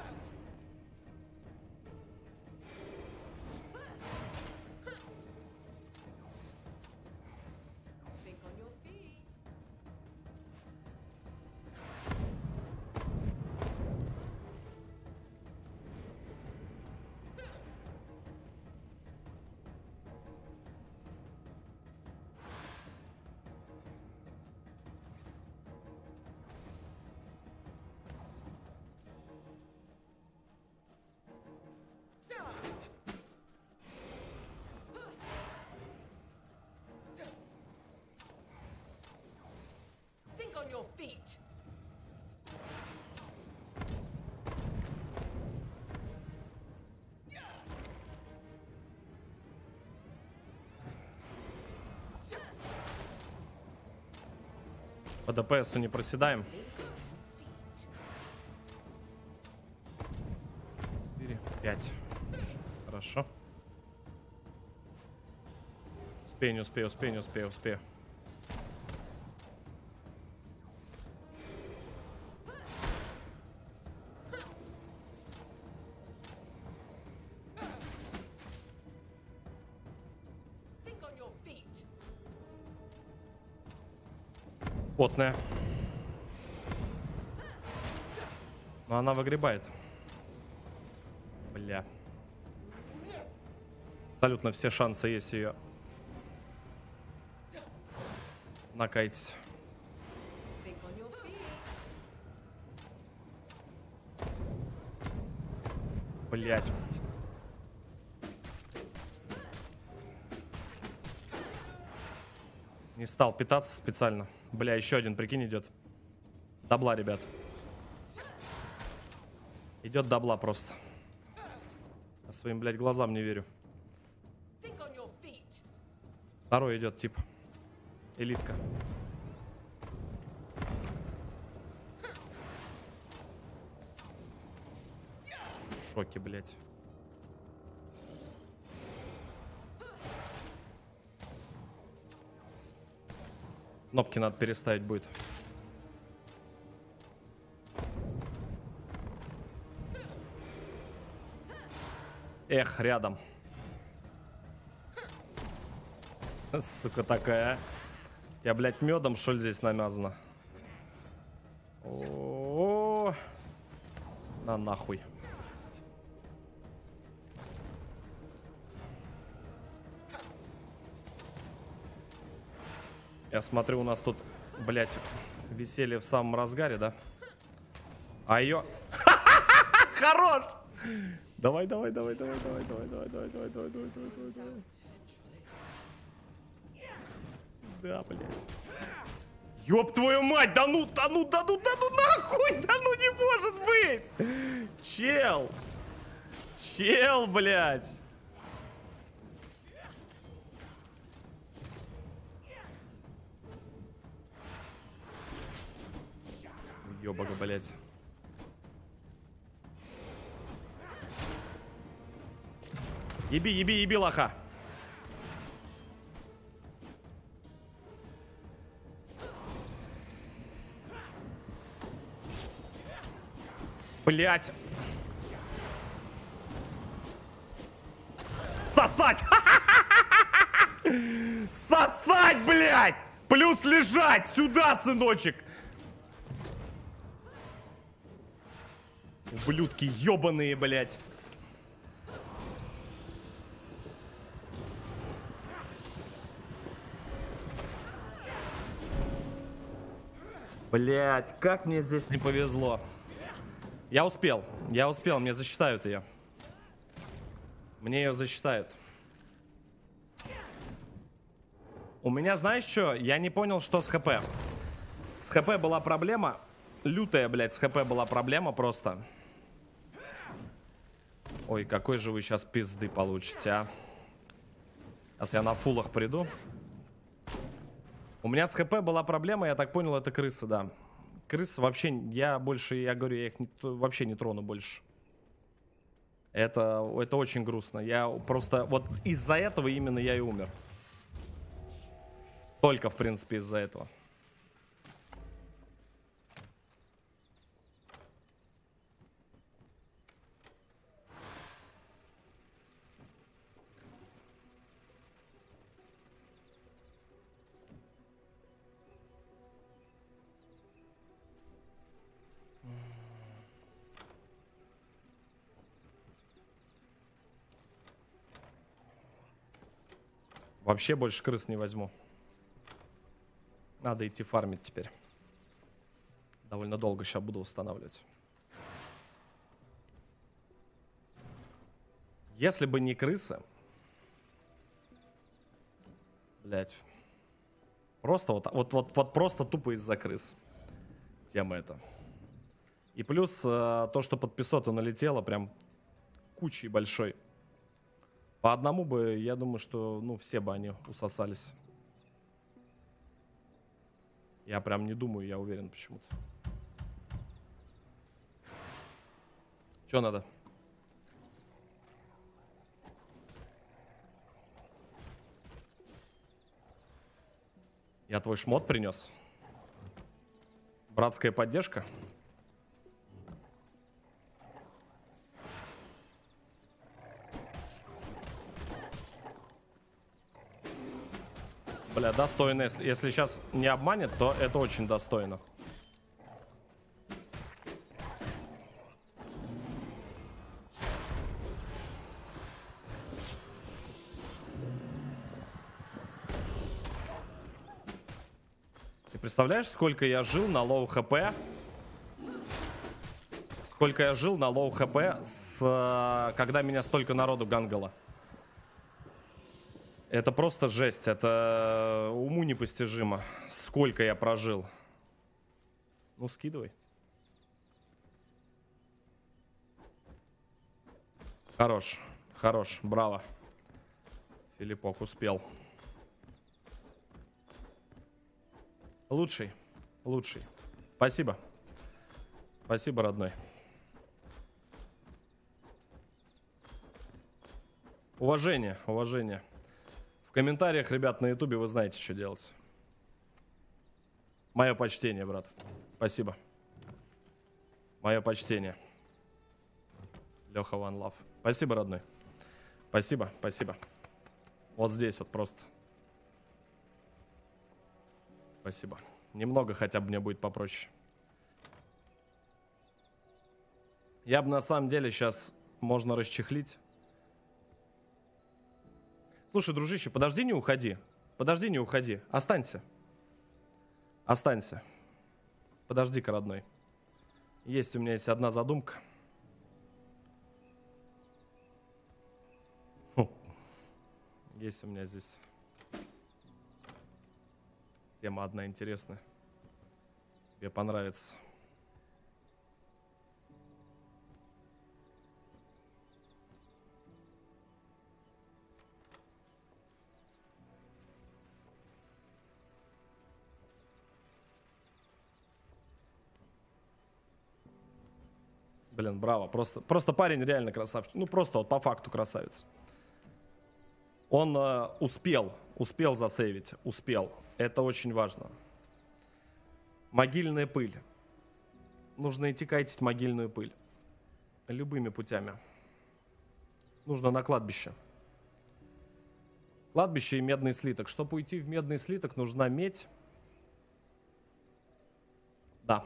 По ДПСу не проседаем. четыре, пять, шесть. Хорошо. Успею, не успею, успею, не успею, успею. Потная. Но она выгребает. Бля. Абсолютно все шансы есть ее накайтить. Блять. Не стал питаться специально. Бля, еще один, прикинь, идет. Дабла, ребят. Идет дабла просто. Я своим, блядь, глазам не верю. Второй идет, тип. Элитка. В шоке, блядь. Кнопки надо переставить будет. Эх, рядом. Сука такая, а. Тебя, блядь, медом, что ли, здесь намазано? О-о-о. На нахуй. Я смотрю, у нас тут, блядь, веселье в самом разгаре, да? А ее... Хорош! Давай, давай, давай, давай, давай, давай, давай, давай, давай, давай, давай, давай, давай, давай. Сюда, блядь. Ёб твою мать, да ну, да ну, да ну, да ну нахуй, да ну не может быть! Чел! Чел, блядь! Ёбага, блядь. Еби, еби, еби, лоха. Блять. Сосать! Сосать, блядь! Плюс лежать! Сюда, сыночек! Ублюдки ёбаные, блядь! Блядь, как мне здесь не повезло. Я успел, я успел, мне засчитают ее. Мне ее засчитают. У меня, знаешь что? Я не понял, что с ХП. С ХП была проблема. Лютая, блядь, с ХП была проблема просто. Ой, какой же вы сейчас пизды получите, а. Сейчас я на фулах приду. У меня с ХП была проблема, я так понял, это крысы, да. Крысы вообще, я больше, я говорю, я их не, вообще не трону больше. Это, это очень грустно. Я просто, вот из-за этого именно я и умер. Только, в принципе, из-за этого. Вообще больше крыс не возьму. Надо идти фармить теперь. Довольно долго сейчас буду восстанавливать. Если бы не крысы... Блять. Просто вот, вот, вот, вот просто тупо из-за крыс. Тема эта. И плюс э, то, что под песоту налетело, прям кучей большой. По одному бы, я думаю, что, ну, все бы они усосались. Я прям не думаю, я уверен почему-то. Что надо? Я твой шмот принес. Братская поддержка. Бля, достойно. Если, если сейчас не обманет, то это очень достойно. Ты представляешь, сколько я жил на лоу хп? Сколько я жил на лоу хп, с, когда меня столько народу гангало? Это просто жесть, это уму непостижимо. Сколько я прожил. Ну, скидывай. Хорош, хорош, браво. Филиппок успел. Лучший, лучший. Спасибо. Спасибо, родной. Уважение, уважение. В комментариях, ребят, на ютубе вы знаете, что делать. Мое почтение, брат. Спасибо. Мое почтение. Леха One Love. Спасибо, родной. Спасибо, спасибо. Вот здесь вот просто. Спасибо. Немного хотя бы мне будет попроще. Я бы на самом деле сейчас можно расчехлить. Слушай, дружище, подожди, не уходи. Подожди, не уходи. Останься. Останься. Подожди-ка, родной. Есть у меня есть одна задумка. Фу. Есть у меня здесь тема одна интересная. Тебе понравится. Блин, браво. Просто, просто парень реально красавчик. Ну, просто вот по факту красавец. Он э, успел, успел засейвить, успел. Это очень важно. Могильная пыль. Нужно идти кайтить могильную пыль. Любыми путями. Нужно на кладбище. Кладбище и медный слиток. Чтобы уйти в медный слиток, нужна медь. Да.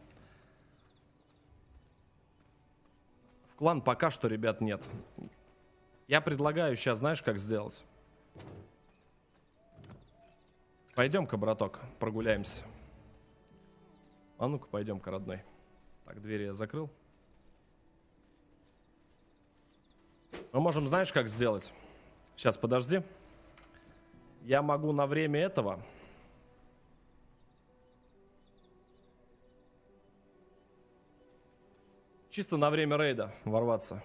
В клан пока что, ребят, нет. Я предлагаю сейчас, знаешь, как сделать? Пойдем-ка, браток, прогуляемся. А ну-ка, пойдем-ка, родной. Так, двери я закрыл. Мы можем, знаешь, как сделать? Сейчас, подожди. Я могу на время этого... Чисто на время рейда ворваться.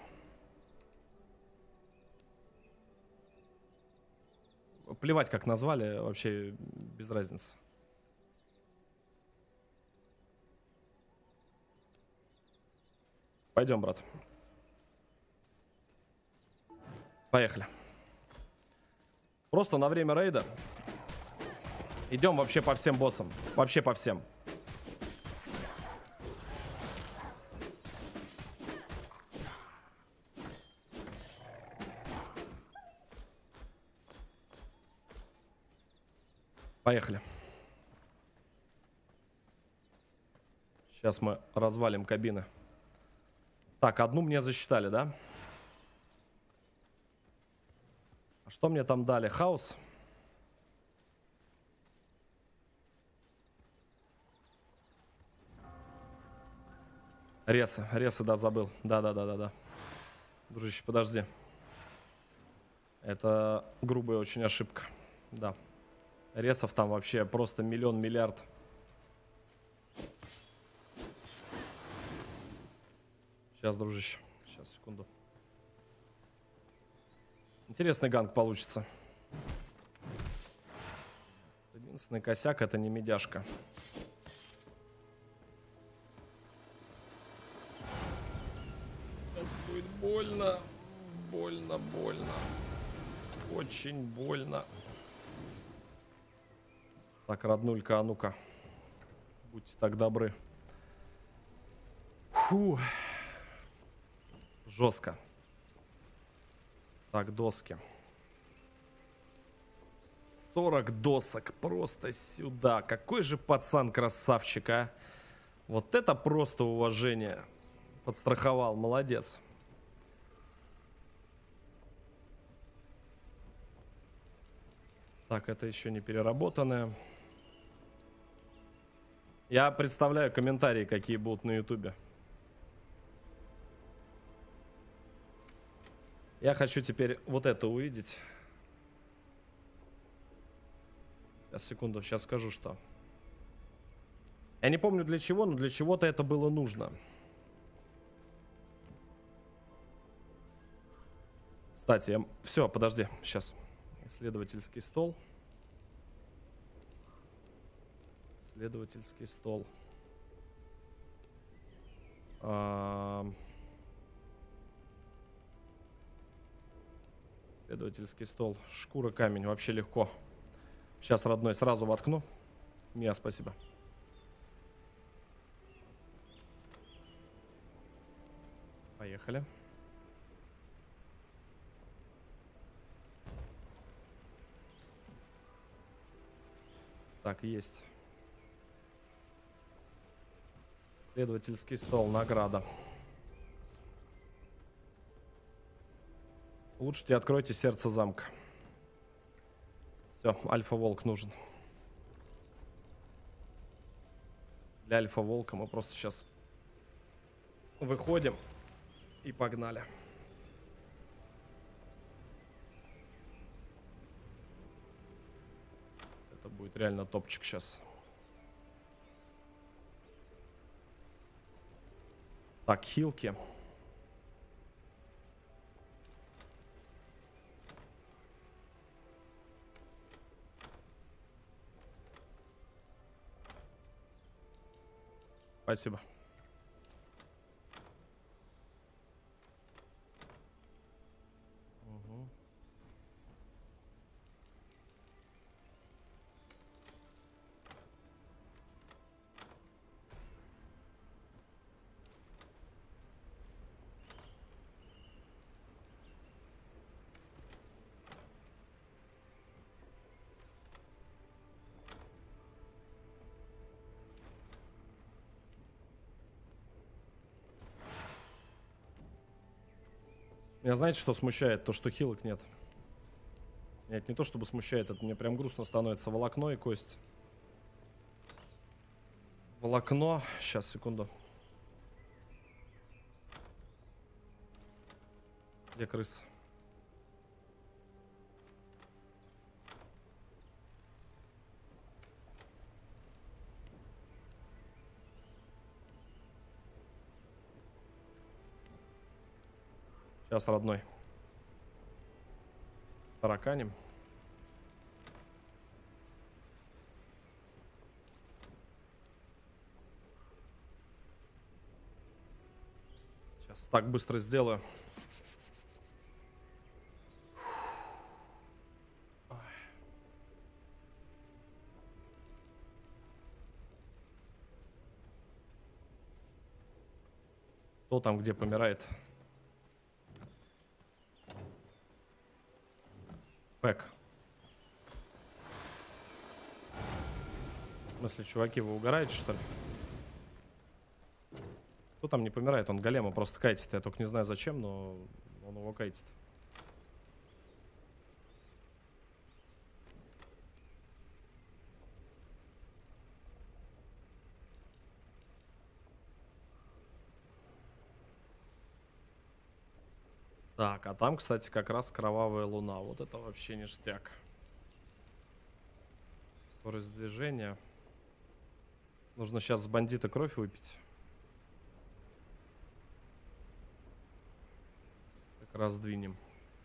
Плевать, как назвали, вообще без разницы. Пойдем, брат. Поехали. Просто на время рейда идем вообще по всем боссам. Вообще по всем. Поехали. Сейчас мы развалим кабины. Так, одну мне засчитали, да? А что мне там дали? Хаос? Ресы, ресы, да, забыл. Да-да-да-да-да. Дружище, подожди. Это грубая очень ошибка. Да. Ресов там вообще просто миллион, миллиард. Сейчас, дружище. Сейчас, секунду. Интересный ганг получится. Единственный косяк — это не медяшка. Сейчас будет больно. Больно, больно. Очень больно. Так, роднулька, а ну-ка. Будьте так добры. Фу. Жестко. Так, доски. сорок досок. Просто сюда. Какой же пацан красавчик, а. Вот это просто уважение. Подстраховал. Молодец. Так, это еще не переработанное. Я представляю комментарии, какие будут на ютубе. Я хочу теперь вот это увидеть. Сейчас, секунду, сейчас скажу, что. Я не помню для чего, но для чего-то это было нужно. Кстати, я... все, подожди, сейчас. Исследовательский стол. Исследовательский стол. А... Исследовательский стол. Шкура, камень. Вообще легко. Сейчас, родной, сразу воткну. Мия, спасибо. Поехали. Так, есть. Исследовательский стол. Награда. Улучшите и откройте сердце замка. Все, альфа-волк нужен. Для альфа-волка мы просто сейчас выходим и погнали. Это будет реально топчик сейчас. Так, хилки. Спасибо. Меня знаете, что смущает? То, что хилок нет. Нет, не то чтобы смущает, это мне прям грустно становится. Волокно и кость. Волокно. Сейчас, секунду. Где крыс? Сейчас, родной. Тараканим. Сейчас так быстро сделаю. Кто там где помирает? Пэк. В смысле, чуваки, вы угораете, что ли? Кто там не помирает? Он голема просто кайтит. Я только не знаю зачем, но он его кайтит. Так, а там, кстати, как раз кровавая луна. Вот это вообще ништяк. Скорость движения. Нужно сейчас с бандита кровь выпить. Как раз сдвинем.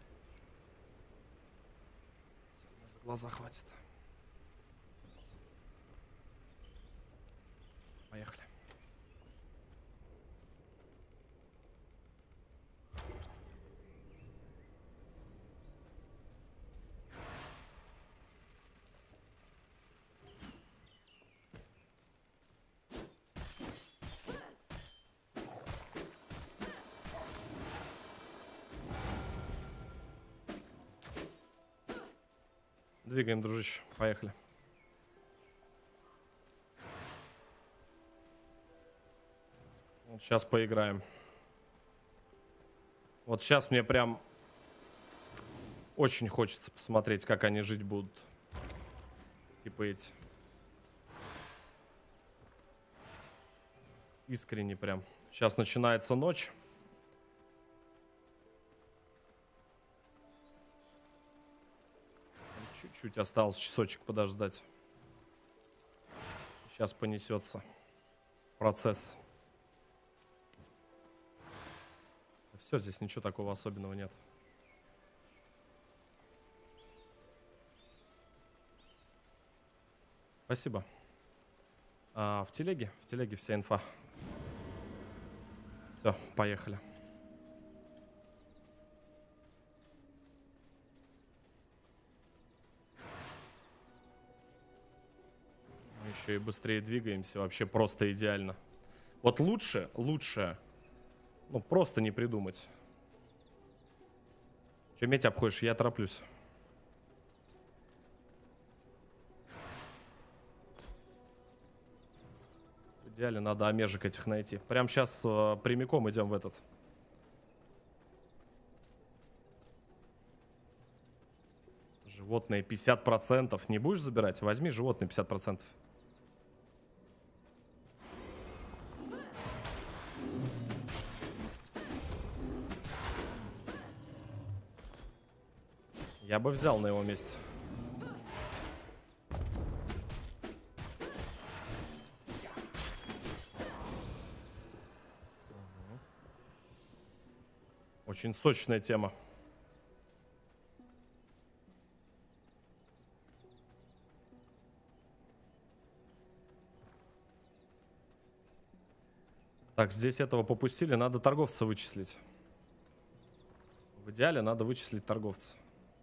Все, мне за глаза хватит. Поехали. Двигаем, дружище. Поехали. Вот сейчас поиграем. Вот сейчас мне прям очень хочется посмотреть, как они жить будут. Типа эти. Искренне прям. Сейчас начинается ночь. Чуть-чуть осталось, часочек подождать. Сейчас понесется процесс. Все, здесь ничего такого особенного нет. Спасибо. А, в телеге? В телеге вся инфа. Все, поехали. Еще и быстрее двигаемся, вообще просто идеально. Вот лучше, лучше, ну просто не придумать. Че, медь обходишь? Я тороплюсь. В идеале надо омежек этих найти. Прям сейчас э, прямиком идем в этот. Животные пятьдесят процентов. Не будешь забирать? Возьми животные пятьдесят процентов. Я бы взял на его месте. Очень сочная тема. Так, здесь этого попустили. Надо торговца вычислить. В идеале надо вычислить торговца.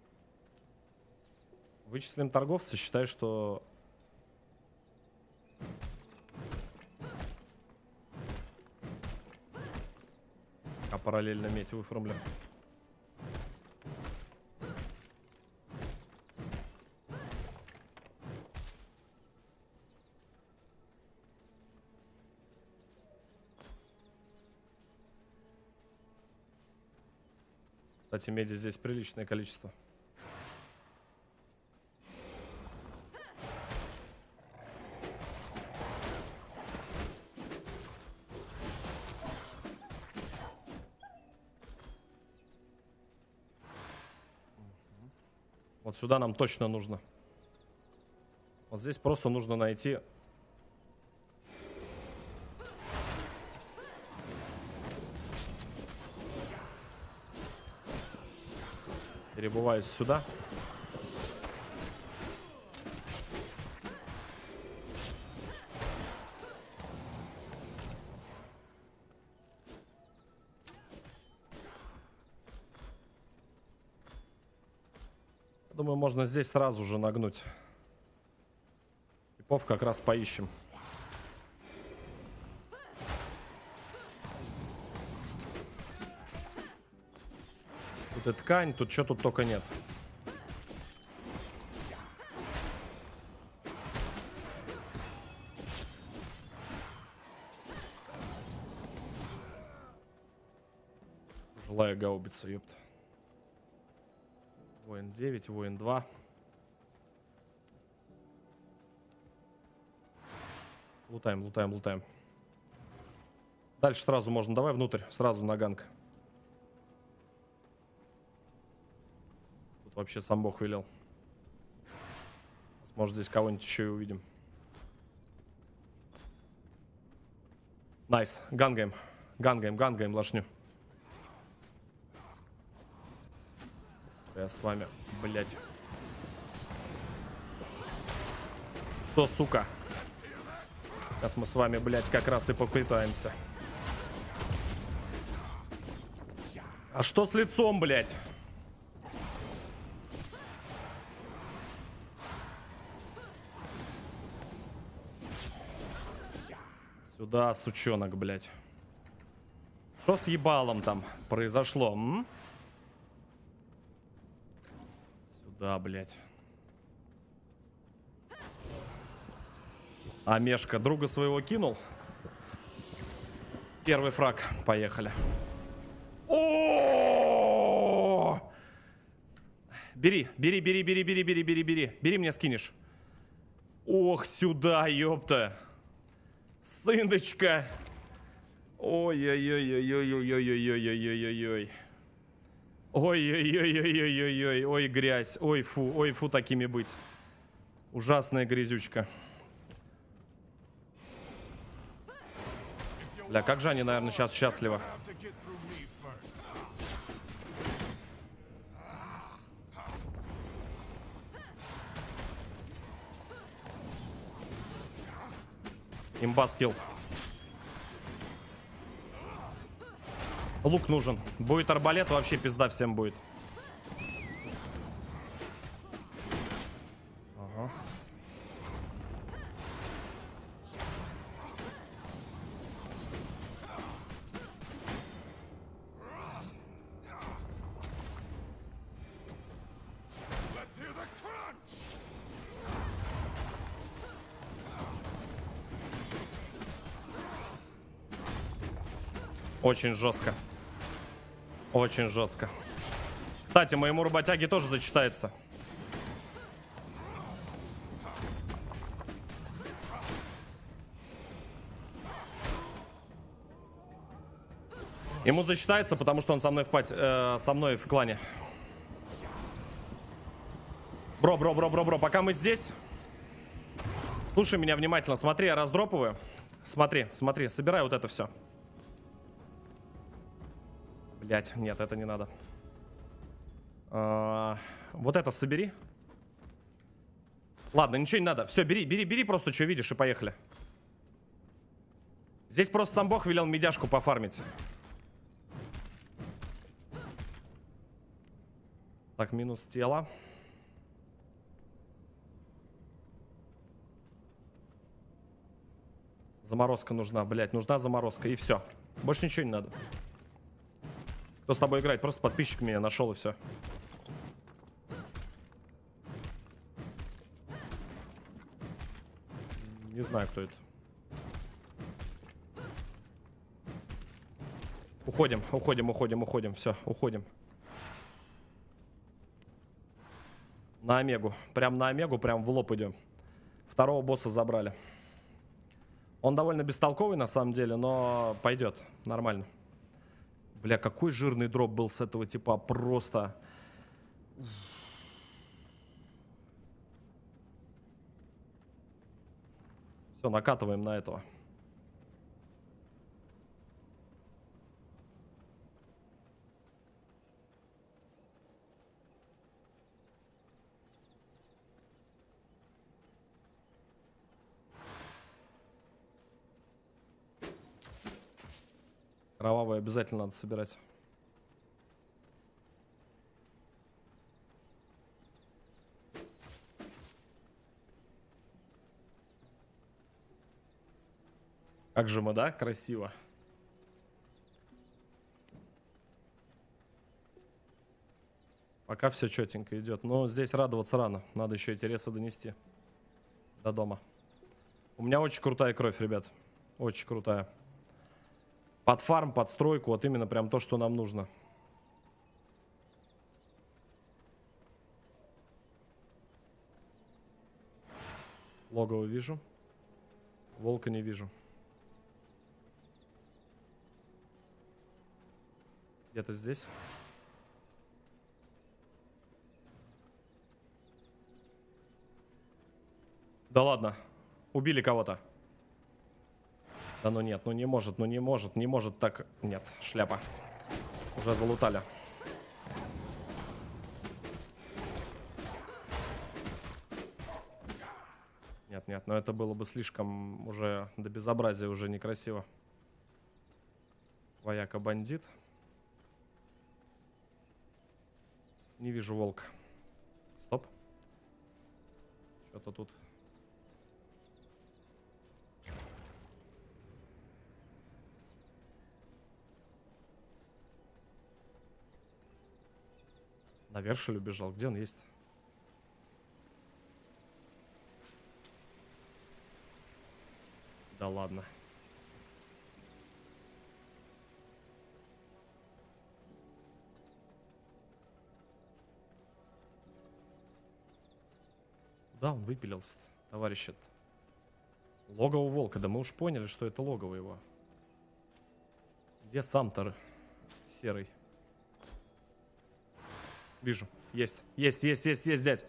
Вычислим торговца, считай, что... А параллельно медь выформлю. Кстати, меди здесь приличное количество. Вот сюда нам точно нужно. Вот здесь просто нужно найти... Перебываюсь сюда. Думаю, можно здесь сразу же нагнуть. Типов как раз поищем. Тут и ткань, тут что тут только нет. Жилая гаубица, ёпта. Воин девять, воин два. Лутаем, лутаем, лутаем. Дальше сразу можно. Давай внутрь, сразу на ганг. Тут вообще сам Бог велел. Может, здесь кого-нибудь еще и увидим. Найс. Гангаем. Гангаем, гангаем лошню. Я с вами, блядь. Что, сука? Сейчас мы с вами, блядь, как раз и попытаемся. А что с лицом, блядь? Сюда, сучонок, блядь. Что с ебалом там произошло, м? Сюда, блядь. А Мешка друга своего кинул. Первый фраг. Поехали. О! Бери, бери, бери, бери, бери, бери, бери, бери. Бери, мне скинешь. Ох, сюда, ёпта. Сындочка. Ой-ой-ой-ой-ой-ой-ой-ой-ой-ой-ой-ой. Ой-ой-ой-ой-ой-ой-ой. Ой, грязь. Ой, фу. Ой, фу, такими быть. Ужасная грязючка. Бля, как же они, наверное, сейчас счастливы. Имба скилл. Лук нужен. Будет арбалет, вообще пизда всем будет. Ага. Очень жестко. Очень жестко. Кстати, моему работяге тоже зачитается. Ему зачитается, потому что он со мной в пати, э, со мной в клане. Бро, бро, бро, бро, бро, пока мы здесь. Слушай меня внимательно. Смотри, я раздропываю. Смотри, смотри, собирай вот это все. Блять, нет, это не надо. А, вот это собери. Ладно, ничего не надо. Все, бери, бери, бери просто, что видишь, и поехали. Здесь просто сам Бог велел медяшку пофармить. Так, минус тело. Заморозка нужна, блять, нужна заморозка, и все. Больше ничего не надо. Кто с тобой играет? Просто подписчик меня нашел, и все. Не знаю, кто это. Уходим, уходим, уходим, уходим. Все, уходим. На Омегу. Прям на Омегу, прям в лоб идем. Второго босса забрали. Он довольно бестолковый на самом деле, но пойдет. Нормально. Бля, какой жирный дроп был с этого типа. Просто... Все, накатываем на этого. Кровавую обязательно надо собирать. Как же мы, да? Красиво. Пока все четенько идет. Но здесь радоваться рано. Надо еще эти ресы донести до дома. У меня очень крутая кровь, ребят. Очень крутая. Под фарм, под стройку. Вот именно прям то, что нам нужно. Логово вижу. Волка не вижу. Где-то здесь. Да ладно. Убили кого-то. Да ну нет, ну не может, ну не может, не может так. Нет, шляпа. Уже залутали. Нет, нет, но это было бы слишком уже до безобразия, уже некрасиво. Вояка-бандит. Не вижу волка. Стоп. Что-то тут. На Вершель убежал. Где он есть? Да ладно. Куда он выпилился, товарищ? Логово волка. Да мы уж поняли, что это логово его. Где сам-то серый? Вижу. Есть. Есть, есть, есть, есть, дядь.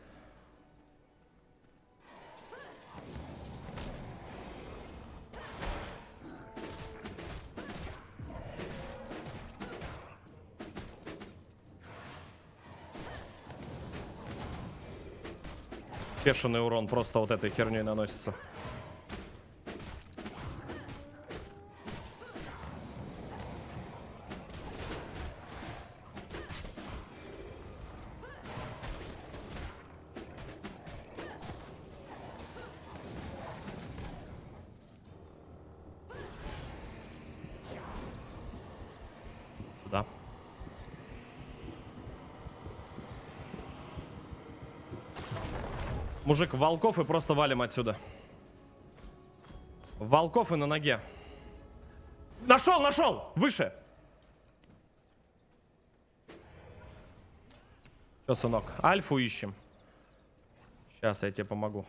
Бешеный урон просто вот этой херней наносится. Сюда. Мужик, волков и просто валим отсюда. Волков и на ноге. Нашел, нашел! Выше! Че, сынок? Альфу ищем. Сейчас я тебе помогу.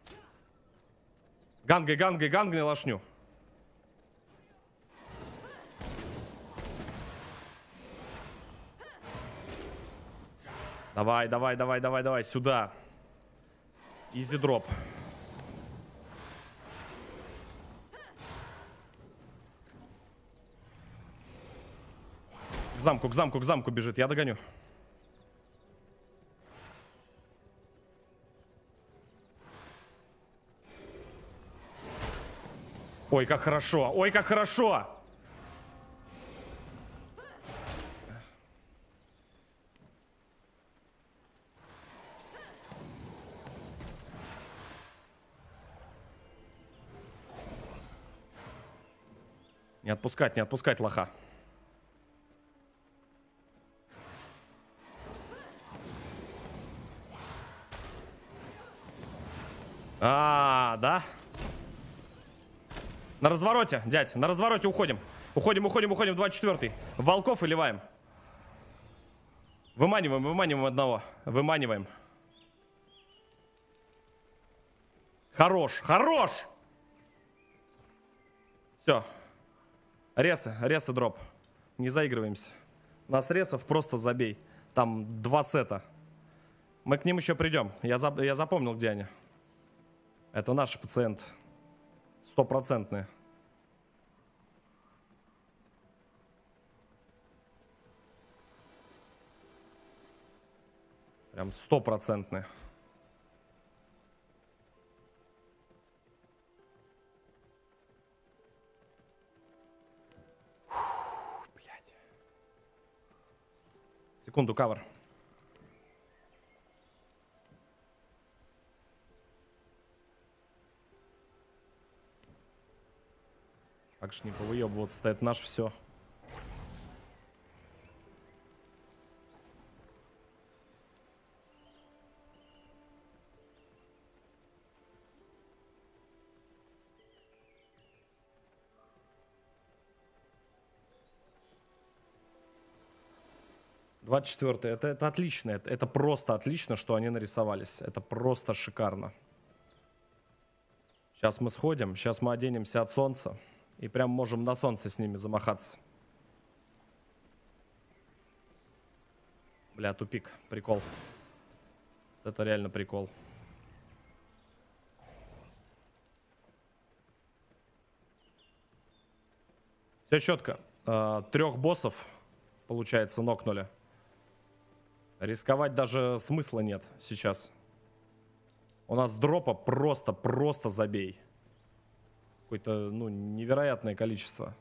Гангай, гангай, гангай лошню. Давай, давай, давай, давай, давай, сюда. Изи дроп. К замку, к замку, к замку бежит. Я догоню. Ой, как хорошо. Ой, как хорошо. Не отпускать, не отпускать лоха. А, да? На развороте, дядь, на развороте уходим. Уходим, уходим, уходим, двадцать четвёртый. Волков и ливаем. Выманиваем, выманиваем одного. Выманиваем. Хорош, хорош! Все. Ресы, ресы дроп. Не заигрываемся. Нас ресов просто забей. Там два сета. Мы к ним еще придем. Я, за, я запомнил, где они. Это наши пациенты. Стопроцентные. Прям стопроцентные. Фух, блядь. Секунду, кавер. Как ж не повыебываться-то, это наш все. двадцать четвёртый. Это, это отлично. Это, это просто отлично, что они нарисовались. Это просто шикарно. Сейчас мы сходим. Сейчас мы оденемся от солнца. И прям можем на солнце с ними замахаться. Бля, тупик. Прикол. Вот это реально прикол. Все четко. Трех боссов, получается, нокнули. Рисковать даже смысла нет сейчас. У нас дропа просто, просто забей. Какое-то, ну, невероятное количество.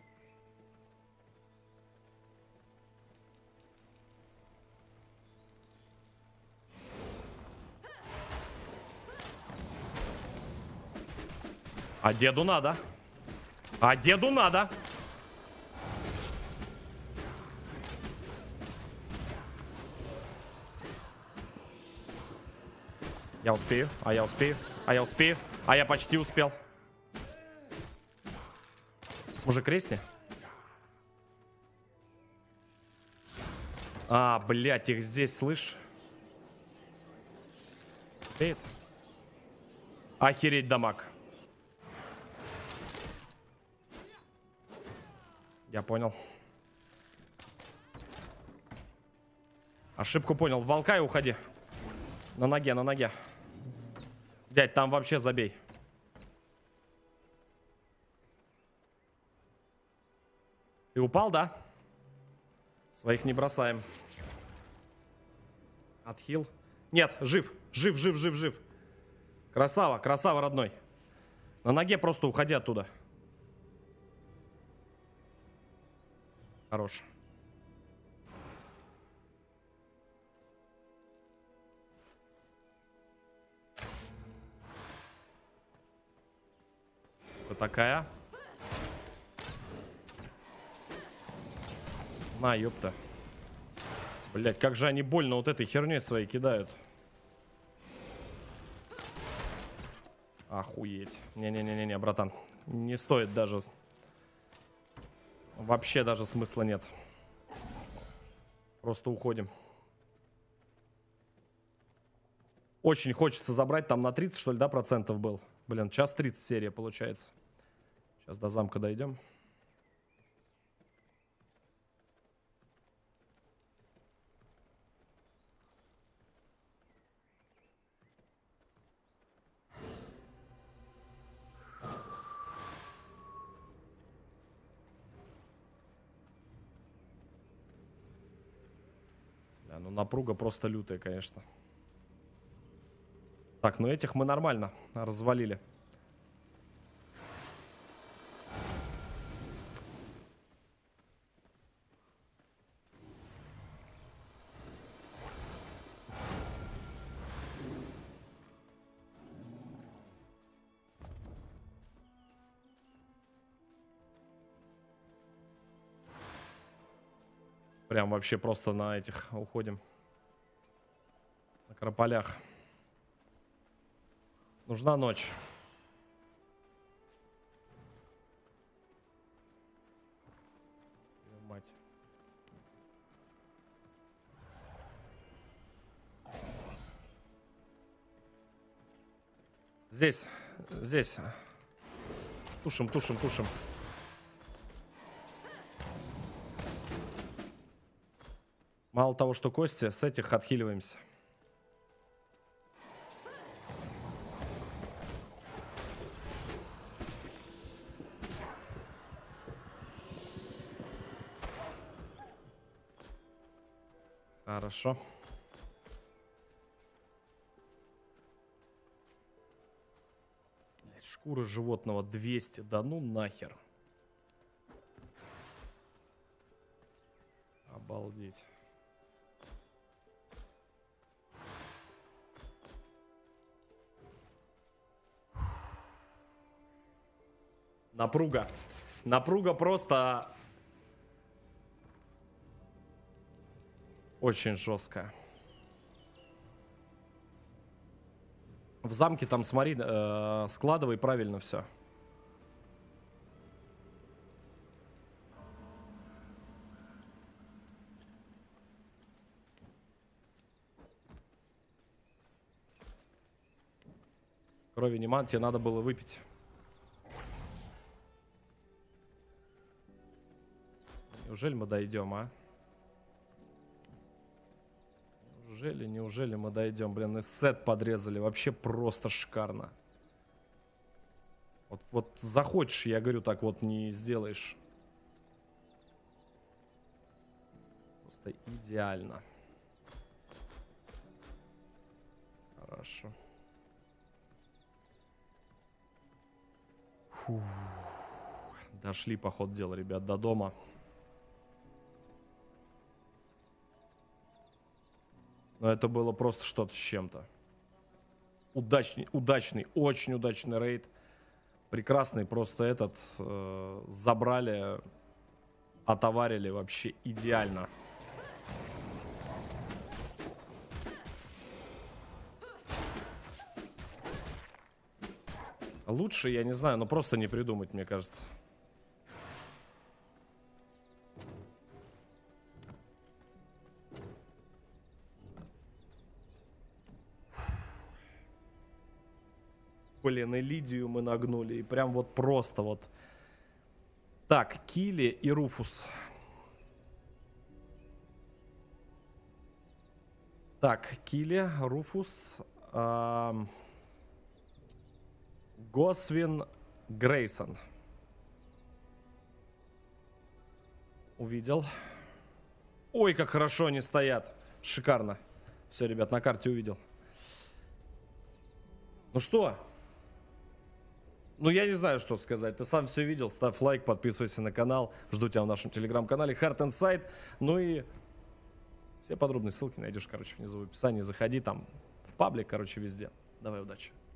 А деду надо. А деду надо. Я успею, а я успею, а я успею, а я почти успел. Мужик, крестни. А, блядь, их здесь, слышь? Успеет? Охереть, дамаг. Я понял. Ошибку понял. Волкай, уходи. На ноге, на ноге. Дядь, там вообще забей. Ты упал, да? Своих не бросаем. Отхил. Нет, жив. Жив, жив, жив, жив. Красава, красава, родной. На ноге просто уходи оттуда. Хорош. Сука такая. На, ёпта. Блять, как же они больно вот этой херней своей кидают. Охуеть. Не-не-не-не, братан. Не стоит даже. Вообще даже смысла нет. Просто уходим. Очень хочется забрать. Там на тридцать, что ли, да, процентов был. Блин, час тридцать серия получается. Сейчас до замка дойдем. Ну, напруга просто лютая, конечно. Так, ну этих мы нормально развалили. Прям вообще просто на этих уходим. На крополях. Нужна ночь. Мать. Здесь. Здесь. Тушим, тушим, тушим. Мало того, что кости, с этих отхиливаемся. Хорошо. Блять, шкура животного двести, да ну нахер. Обалдеть. Напруга. Напруга просто очень жесткая. В замке там, смотри, э, складывай правильно все. Крови нема, тебе надо было выпить. Неужели мы дойдем, а? Неужели, неужели мы дойдем? Блин, и сет подрезали. Вообще просто шикарно. Вот, вот захочешь, я говорю, так вот не сделаешь. Просто идеально. Хорошо. Фух. Дошли, по ходу дела, ребят, до дома. Но это было просто что-то с чем-то. Удачный, удачный, очень удачный рейд. Прекрасный, просто этот э, забрали, отоварили вообще идеально. Лучше, я не знаю, но просто не придумать, мне кажется. Блин, и Лидию мы нагнули. И прям вот просто вот. Так, Килли и Руфус. Так, Килли, Руфус. Эм, Госвин, Грейсон. Увидел. Ой, как хорошо они стоят. Шикарно. Все, ребят, на карте увидел. Ну что? Ну, я не знаю, что сказать. Ты сам все видел. Ставь лайк, подписывайся на канал. Жду тебя в нашем телеграм-канале Heart and Sight. Ну и все подробные ссылки найдешь, короче, внизу в описании. Заходи там в паблик, короче, везде. Давай, удачи.